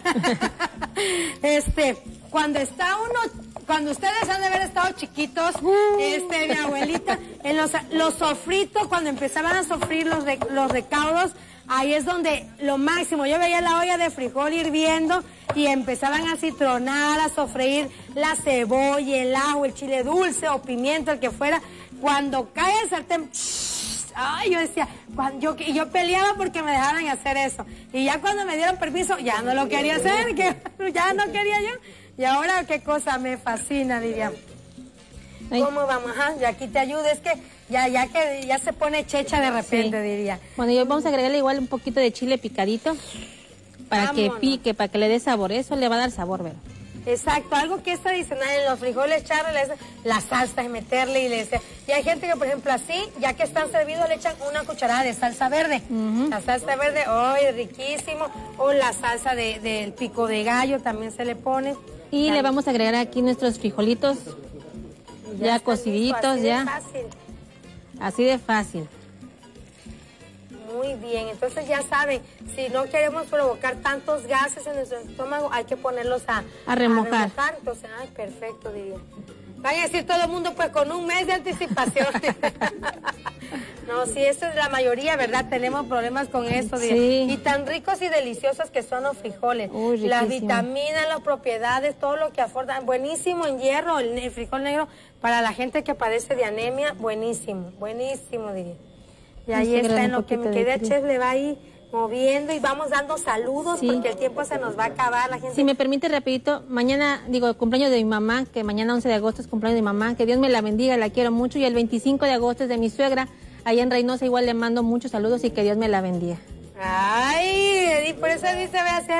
Este, cuando está uno... Cuando ustedes han de haber estado chiquitos, este, mi abuelita, en los, los sofritos, cuando empezaban a sofrir los, de, los recaudos, ahí es donde lo máximo. Yo veía la olla de frijol hirviendo y empezaban a citronar, a sofreír la cebolla, el ajo, el chile dulce o pimiento, el que fuera. Cuando cae el sartén, ay, yo decía, cuando yo, yo peleaba porque me dejaran hacer eso. Y ya cuando me dieron permiso, ya no lo quería hacer, que ya no quería yo. Y ahora qué cosa me fascina, diría. Ay. ¿Cómo vamos? Ajá, y aquí te ayudo, es que ya, ya que ya se pone checha de repente, sí. diría. Bueno, y vamos a agregarle igual un poquito de chile picadito para Vámonos. que pique, para que le dé sabor. Eso le va a dar sabor, ¿verdad? Exacto, algo que es tradicional en los frijoles charros, la salsa, es meterle y le y hay gente que, por ejemplo, así, ya que están servidos, le echan una cucharada de salsa verde. Uh-huh. La salsa verde, ¡ay, oh, riquísimo! O la salsa del de, pico de gallo también se le pone. Y también le vamos a agregar aquí nuestros frijolitos ya, ya cociditos, así ya. De fácil. Así de fácil. Muy bien, entonces ya saben, si no queremos provocar tantos gases en nuestro estómago, hay que ponerlos a, a remojar. A remojar. Entonces, ay, perfecto, diría. Van a decir todo el mundo, pues con un mes de anticipación. No, sí, eso es la mayoría, ¿verdad? Tenemos problemas con eso. Sí. Y tan ricos y deliciosos que son los frijoles. Uy, las vitaminas, las propiedades, todo lo que aportan. Buenísimo en hierro, el, el frijol negro, para la gente que padece de anemia, buenísimo, buenísimo, diría. Y ahí está, en lo que mi querida chef le va ahí moviendo y vamos dando saludos, sí. porque el tiempo se nos va a acabar. La gente... Si me permite rapidito, mañana, digo, cumpleaños de mi mamá, que mañana once de agosto es cumpleaños de mi mamá, que Dios me la bendiga, la quiero mucho, y el veinticinco de agosto es de mi suegra, allá en Reynosa, igual le mando muchos saludos y que Dios me la bendiga. Ay, y por eso dice, ve a hacerlo.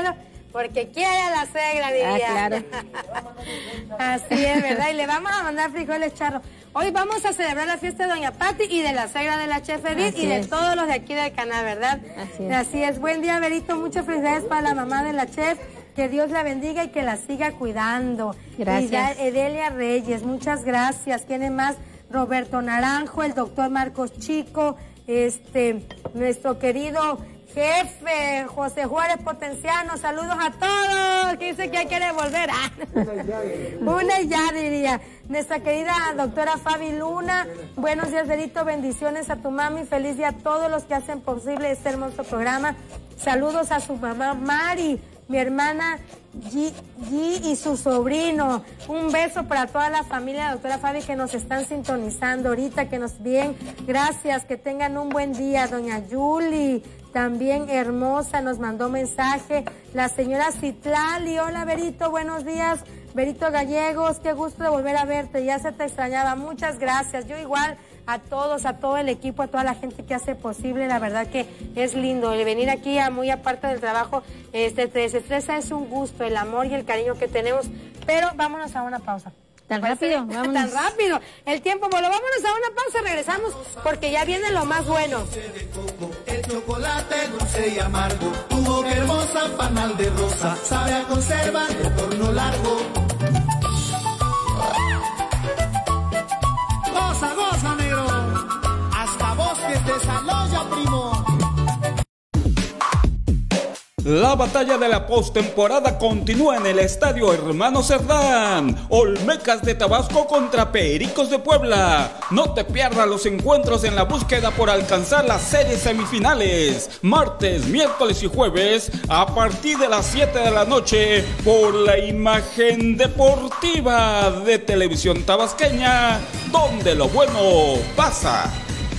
porque quiere a la suegra, diría. Ah, claro. Así es, ¿verdad? Y le vamos a mandar frijoles charros. Hoy vamos a celebrar la fiesta de Doña Pati y de la suegra de la Chef Edith y de es. todos los de aquí del canal, ¿verdad? Así es. Así es. Buen día, Berito. Muchas felicidades para la mamá de la Chef. Que Dios la bendiga y que la siga cuidando. Gracias. Y ya, Edelia Reyes, muchas gracias. ¿Quién más? Roberto Naranjo, el doctor Marcos Chico, este, nuestro querido jefe José Juárez Potenciano. Saludos a todos. Que dice que ya quiere volver. Ah. Una ya diría. Nuestra querida doctora Fabi Luna. Buenos días, Berito. Bendiciones a tu mami. Feliz día a todos los que hacen posible este hermoso programa. Saludos a su mamá Mari, mi hermana G, G y su sobrino. Un beso para toda la familia, doctora Fabi, que nos están sintonizando ahorita, que nos bien. Gracias, que tengan un buen día. Doña Yuli, también hermosa, nos mandó mensaje. La señora Citlali, hola Berito, buenos días. Berito Gallegos, qué gusto de volver a verte, ya se te extrañaba. Muchas gracias, yo igual. A todos, a todo el equipo, a toda la gente que hace posible, la verdad que es lindo el venir aquí, a muy aparte del trabajo, este, te desestresa, es un gusto, el amor y el cariño que tenemos, pero vámonos a una pausa. Tan rápido, vámonos. Tan rápido, el tiempo voló, vámonos a una pausa, regresamos, porque ya viene lo más bueno. El chocolate dulce y amargo, tu boca hermosa, panal de rosa, sabe a conserva, el torno largo. Goza, goza, negro. Hasta Bosques de Saloya, primo. La batalla de la postemporada continúa en el Estadio Hermano Cerdán. Olmecas de Tabasco contra Pericos de Puebla. No te pierdas los encuentros en la búsqueda por alcanzar las series semifinales. Martes, miércoles y jueves a partir de las siete de la noche por la imagen deportiva de Televisión Tabasqueña, donde lo bueno pasa.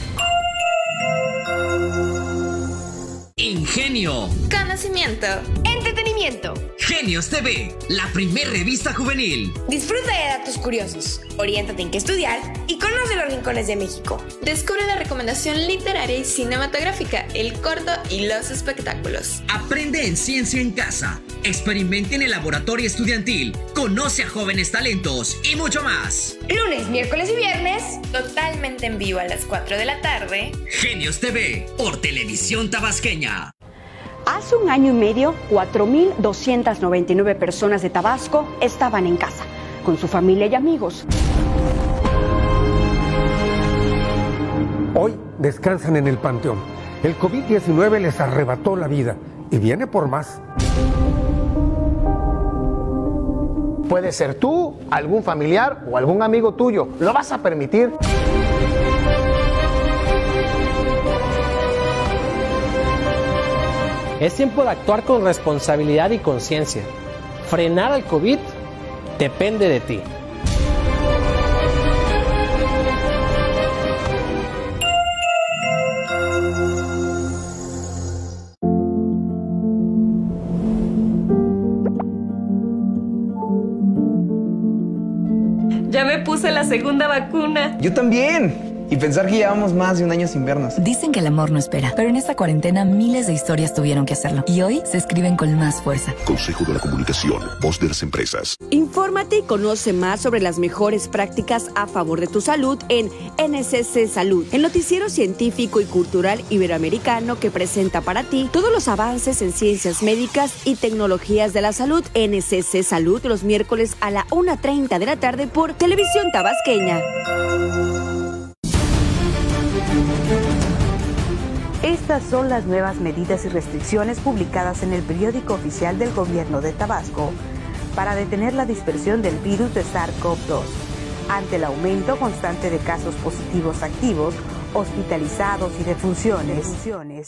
Ingenio, conocimiento, entretenimiento. Genios T V, la primer revista juvenil. Disfruta de datos curiosos, oriéntate en qué estudiar y conoce los rincones de México. Descubre la recomendación literaria y cinematográfica, el corto y los espectáculos. Aprende en ciencia en casa, experimente en el laboratorio estudiantil, conoce a jóvenes talentos y mucho más. Lunes, miércoles y viernes, totalmente en vivo a las cuatro de la tarde. Genios T V, por Televisión Tabasqueña. Hace un año y medio, cuatro mil doscientas noventa y nueve personas de Tabasco estaban en casa, con su familia y amigos. Hoy descansan en el panteón. El COVID diecinueve les arrebató la vida y viene por más. Puede ser tú, algún familiar o algún amigo tuyo. ¿Lo vas a permitir? Es tiempo de actuar con responsabilidad y conciencia. Frenar al COVID depende de ti. Ya me puse la segunda vacuna. Yo también. Y pensar que llevamos más de un año sin vernos. Dicen que el amor no espera, pero en esta cuarentena miles de historias tuvieron que hacerlo. Y hoy se escriben con más fuerza. Consejo de la Comunicación, voz de las empresas. Infórmate y conoce más sobre las mejores prácticas a favor de tu salud en N C C Salud, el noticiero científico y cultural iberoamericano que presenta para ti todos los avances en ciencias médicas y tecnologías de la salud. N C C Salud, los miércoles a la una treinta de la tarde por Televisión Tabasqueña. Estas son las nuevas medidas y restricciones publicadas en el periódico oficial del gobierno de Tabasco para detener la dispersión del virus de SARS-CoV dos ante el aumento constante de casos positivos activos, hospitalizados y defunciones.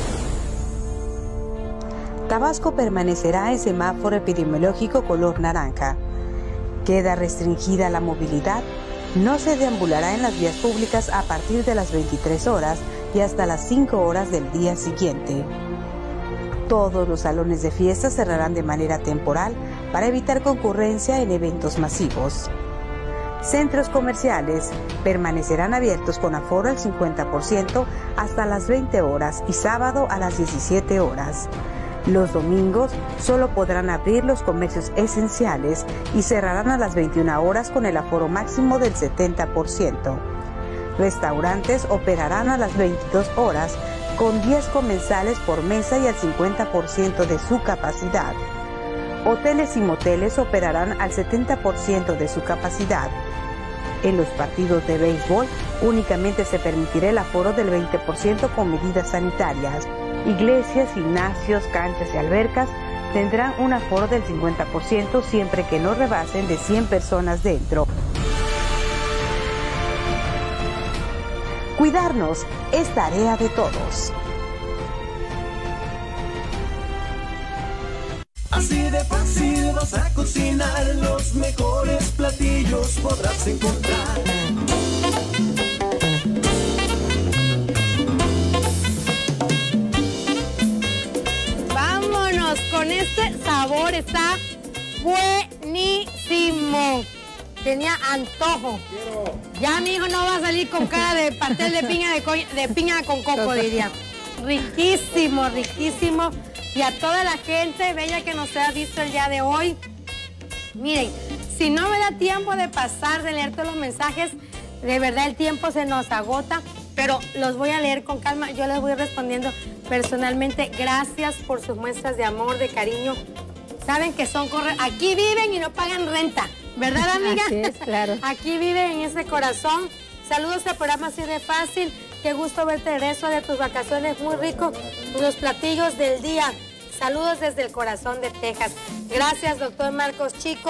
Tabasco permanecerá en semáforo epidemiológico color naranja. Queda restringida la movilidad. No se deambulará en las vías públicas a partir de las veintitrés horas y hasta las cinco horas del día siguiente. Todos los salones de fiesta cerrarán de manera temporal para evitar concurrencia en eventos masivos. Centros comerciales permanecerán abiertos con aforo al cincuenta por ciento hasta las veinte horas y sábado a las diecisiete horas. Los domingos solo podrán abrir los comercios esenciales y cerrarán a las veintiuna horas con el aforo máximo del setenta por ciento. Restaurantes operarán a las veintidós horas con diez comensales por mesa y al cincuenta por ciento de su capacidad. Hoteles y moteles operarán al setenta por ciento de su capacidad. En los partidos de béisbol únicamente se permitirá el aforo del veinte por ciento con medidas sanitarias. Iglesias, gimnasios, canchas y albercas tendrán un aforo del cincuenta por ciento siempre que no rebasen de cien personas dentro. Cuidarnos es tarea de todos. Así de fácil vas a cocinar, los mejores platillos podrás encontrar. Vámonos con este sabor, está buenísimo. Tenía antojo. Quiero. Ya mi hijo no va a salir con cara de pastel de piña, de, coña, de piña con coco, diría. Riquísimo, riquísimo. Y a toda la gente bella que nos ha visto el día de hoy, miren, si no me da tiempo de pasar, de leer todos los mensajes, de verdad el tiempo se nos agota, pero los voy a leer con calma, yo les voy respondiendo personalmente. Gracias por sus muestras de amor, de cariño. Saben que son corre... aquí viven y no pagan renta, ¿verdad, amiga? Así es, claro. Aquí viven en ese corazón. Saludos al programa Así de Fácil. Qué gusto verte de regreso de tus vacaciones, muy rico. Los platillos del día. Saludos desde el corazón de Texas. Gracias, doctor Marcos Chico,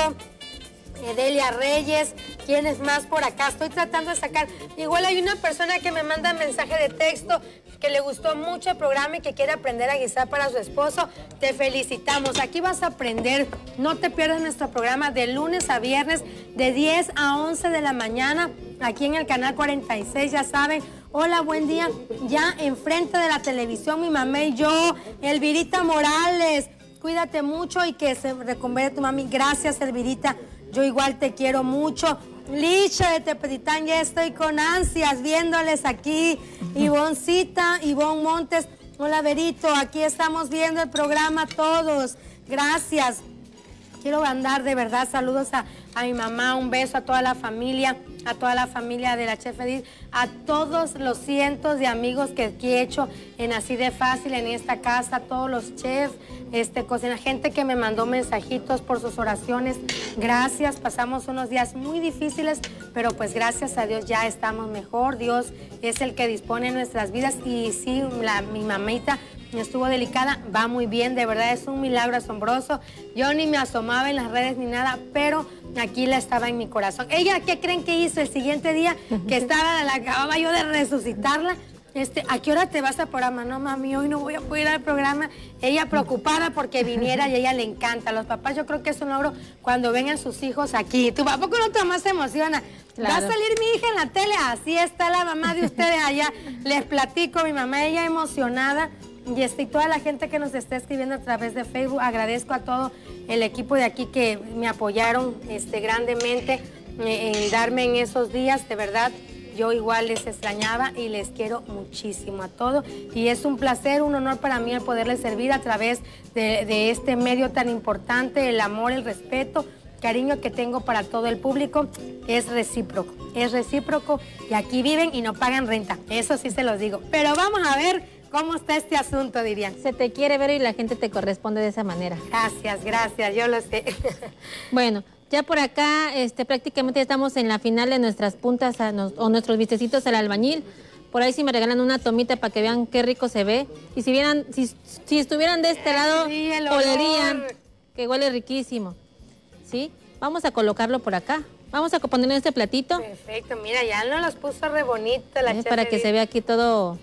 Edelia Reyes. ¿Quién es más por acá? Estoy tratando de sacar. Igual hay una persona que me manda mensaje de texto que le gustó mucho el programa y que quiere aprender a guisar para su esposo. Te felicitamos. Aquí vas a aprender. No te pierdas nuestro programa de lunes a viernes de diez a once de la mañana. Aquí en el canal cuarenta y seis, ya saben. Hola, buen día. Ya enfrente de la televisión, mi mamá y yo, Elvirita Morales. Cuídate mucho y que se reconverte tu mami. Gracias, Elvirita. Yo igual te quiero mucho. Licha de Tepetitán, ya estoy con ansias viéndoles aquí. Ivoncita, Ivonne Montes. Hola, Verito. Aquí estamos viendo el programa todos. Gracias. Quiero mandar de verdad saludos a, a mi mamá, un beso a toda la familia, a toda la familia de la Chef Edith, a todos los cientos de amigos que aquí he hecho en Así de Fácil, en esta casa, todos los chefs, este, cocina, gente que me mandó mensajitos por sus oraciones. Gracias, pasamos unos días muy difíciles, pero pues gracias a Dios ya estamos mejor. Dios es el que dispone nuestras vidas y sí, la, mi mamita estuvo delicada, va muy bien, de verdad es un milagro asombroso. Yo ni me asomaba en las redes ni nada, pero aquí la estaba en mi corazón. Ella, ¿qué creen que hizo el siguiente día? Que estaba, la acababa yo de resucitarla. Este, ¿a qué hora te vas al programa? No, mami, hoy no voy a poder ir al programa. Ella preocupada porque viniera y a ella le encanta. Los papás, yo creo que es un logro cuando vengan sus hijos aquí. ¿Tú a poco no te más se emociona? Claro. Va a salir mi hija en la tele, así está la mamá de ustedes allá. Les platico, mi mamá, ella emocionada. Y, este, y toda la gente que nos está escribiendo a través de Facebook, agradezco a todo el equipo de aquí que me apoyaron este, grandemente eh, en darme en esos días, de verdad. Yo igual les extrañaba y les quiero muchísimo a todos. Y es un placer, un honor para mí el poderles servir a través de, de este medio tan importante. El amor, el respeto, cariño que tengo para todo el público es recíproco. Es recíproco y aquí viven y no pagan renta. Eso sí se los digo. Pero vamos a ver cómo está este asunto, dirían. Se te quiere ver y la gente te corresponde de esa manera. Gracias, gracias, yo lo sé. Bueno, ya por acá este, prácticamente estamos en la final de nuestras puntas a nos, o nuestros vistecitos al albañil. Por ahí si me regalan una tomita para que vean qué rico se ve. Y si vieran, si, si estuvieran de este lado, sí, olerían que huele riquísimo. ¿Sí? Vamos a colocarlo por acá. Vamos a ponerlo en este platito. Perfecto, mira, ya nos los puso re bonito la ¿Eh? Para que se vea aquí todo.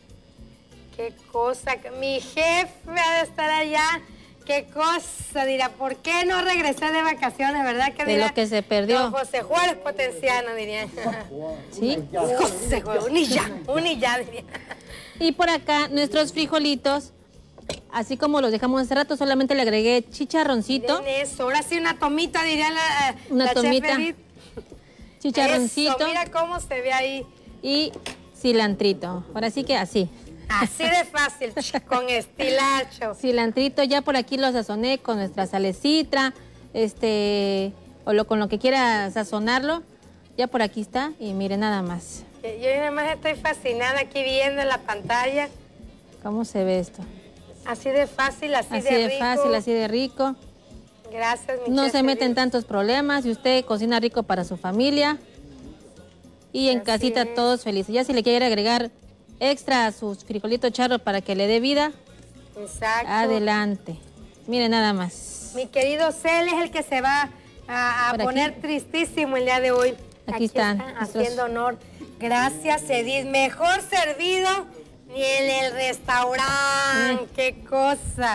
Qué cosa, mi jefe ha de estar allá. Qué cosa, dirá, ¿por qué no regresé de vacaciones, verdad? Que de dirá, lo que se perdió. Don José Juárez Potenciano, diría. ¿Sí? José Juárez, un y ya, un y ya, diría. Y por acá, nuestros frijolitos, así como los dejamos hace rato, solamente le agregué chicharroncito. Miren eso, ahora sí una tomita, diría la Una la tomita. Chef Chicharroncito. Eso, mira cómo se ve ahí. Y cilantrito. Ahora sí que así. Así de fácil, con estilacho. Cilantrito, ya por aquí lo sazoné con nuestra salecitra, este, o lo, con lo que quiera sazonarlo. Ya por aquí está y mire nada más. Yo nada más estoy fascinada aquí viendo en la pantalla. ¿Cómo se ve esto? Así de fácil, así, así de, de rico. fácil, así de rico. Gracias, mi No chef se meten Edith. tantos problemas y usted cocina rico para su familia. Y en Así casita es. todos felices. Ya si le quiere agregar extra a sus frijolitos charros para que le dé vida, Exacto. adelante. Mire nada más. Mi querido Cel es el que se va a, a Por poner aquí. tristísimo el día de hoy. Aquí están está, nuestros- haciendo honor. Gracias, Edith. Mejor servido ni en el restaurante. Qué cosa.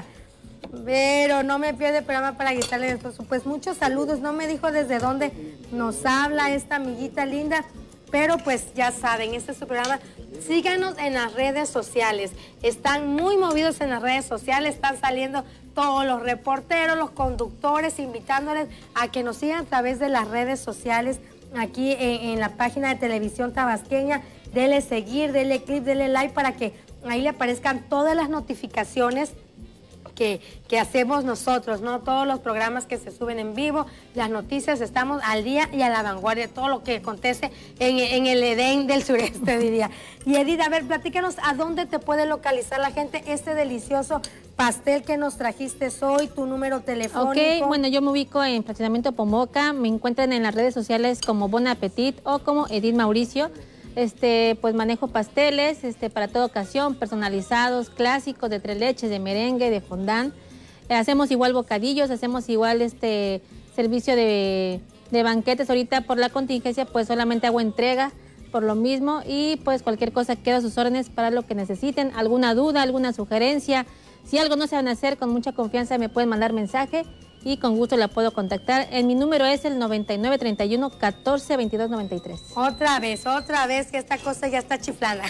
Pero no me pierde programa para gritarle después. Pues muchos saludos. No me dijo desde dónde nos habla esta amiguita linda. Pero pues ya saben, este es su programa. Síganos en las redes sociales. Están muy movidos en las redes sociales. Están saliendo todos los reporteros, los conductores, invitándoles a que nos sigan a través de las redes sociales. Aquí en, en la página de Televisión Tabasqueña. Dele seguir, dele clip, dele like para que ahí le aparezcan todas las notificaciones Que, que hacemos nosotros, ¿no? Todos los programas que se suben en vivo, las noticias, estamos al día y a la vanguardia, todo lo que acontece en, en el Edén del sureste, diría. Y Edith, a ver, platícanos, ¿a dónde te puede localizar la gente este delicioso pastel que nos trajiste hoy, tu número telefónico? Ok, bueno, yo me ubico en Fraccionamiento Pomoca, me encuentran en las redes sociales como Bon Appetit o como Edith Mauricio. Este, pues manejo pasteles este, para toda ocasión, personalizados, clásicos, de tres leches, de merengue, de fondant. Eh, hacemos igual bocadillos, hacemos igual este servicio de, de banquetes. Ahorita por la contingencia pues solamente hago entrega por lo mismo y pues cualquier cosa queda a sus órdenes para lo que necesiten. Alguna duda, alguna sugerencia, si algo no se van a hacer, con mucha confianza me pueden mandar mensaje y con gusto la puedo contactar. En mi número es el noventa y nueve treinta y uno catorce veintidós noventa y tres. Otra vez, otra vez, que esta cosa ya está chiflada.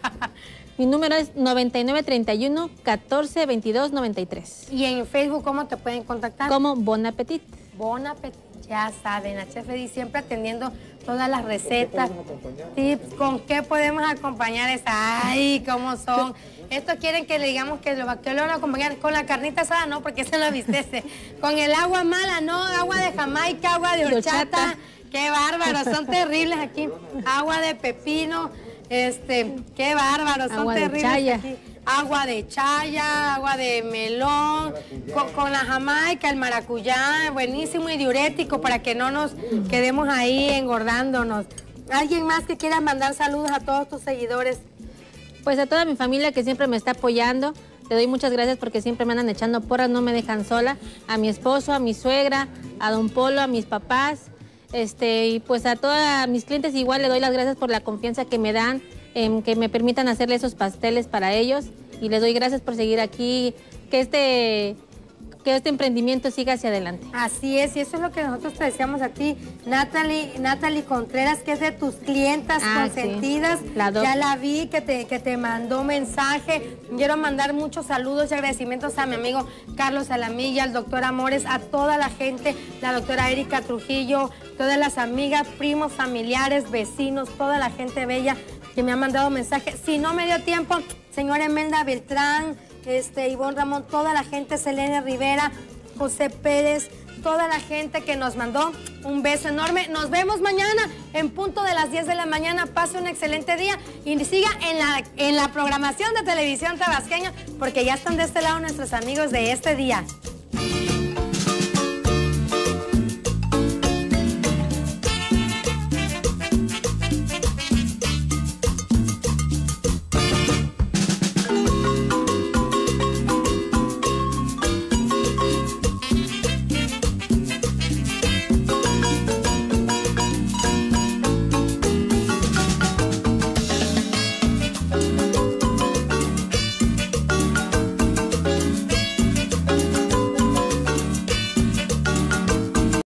Mi número es noventa y nueve treinta y uno catorce veintidós noventa y tres. ¿Y en Facebook cómo te pueden contactar? Como Bon Appetit. Bon Appetit, ya saben, la Chef Edith siempre atendiendo todas las recetas, tips, con qué podemos acompañar esa. Ay, cómo son. Esto quieren que le digamos que lo, que lo van a acompañar con la carnita asada, no, porque se lo vistece. Con el agua mala, no, agua de Jamaica, agua de horchata. Qué bárbaros, son terribles aquí. Agua de pepino, este, qué bárbaros, son Agua de terribles chaya. aquí. Agua de chaya, agua de melón, con, con la jamaica, el maracuyá, buenísimo y diurético para que no nos quedemos ahí engordándonos. ¿Alguien más que quiera mandar saludos a todos tus seguidores? Pues a toda mi familia que siempre me está apoyando, le doy muchas gracias porque siempre me andan echando porras, no me dejan sola. A mi esposo, a mi suegra, a don Polo, a mis papás, este, y pues a todos mis clientes igual le doy las gracias por la confianza que me dan, en que me permitan hacerle esos pasteles para ellos y les doy gracias por seguir aquí, que este, que este emprendimiento siga hacia adelante. Así es, y eso es lo que nosotros te decíamos a ti, Natalie, Natalie Contreras, que es de tus clientas Ah, consentidas. sí. La doc- ya la vi, que te, que te mandó mensaje. Quiero mandar muchos saludos y agradecimientos a mi amigo Carlos Alamilla, al doctor Amores, a toda la gente, la doctora Erika Trujillo, todas las amigas, primos, familiares, vecinos, toda la gente bella que me ha mandado mensaje. Si no me dio tiempo, señora Emelda Beltrán, este, Ivonne Ramón, toda la gente, Selene Rivera, José Pérez, toda la gente que nos mandó un beso enorme. Nos vemos mañana en punto de las diez de la mañana. Pase un excelente día y siga en la, en la programación de Televisión Tabasqueña porque ya están de este lado nuestros amigos de este día.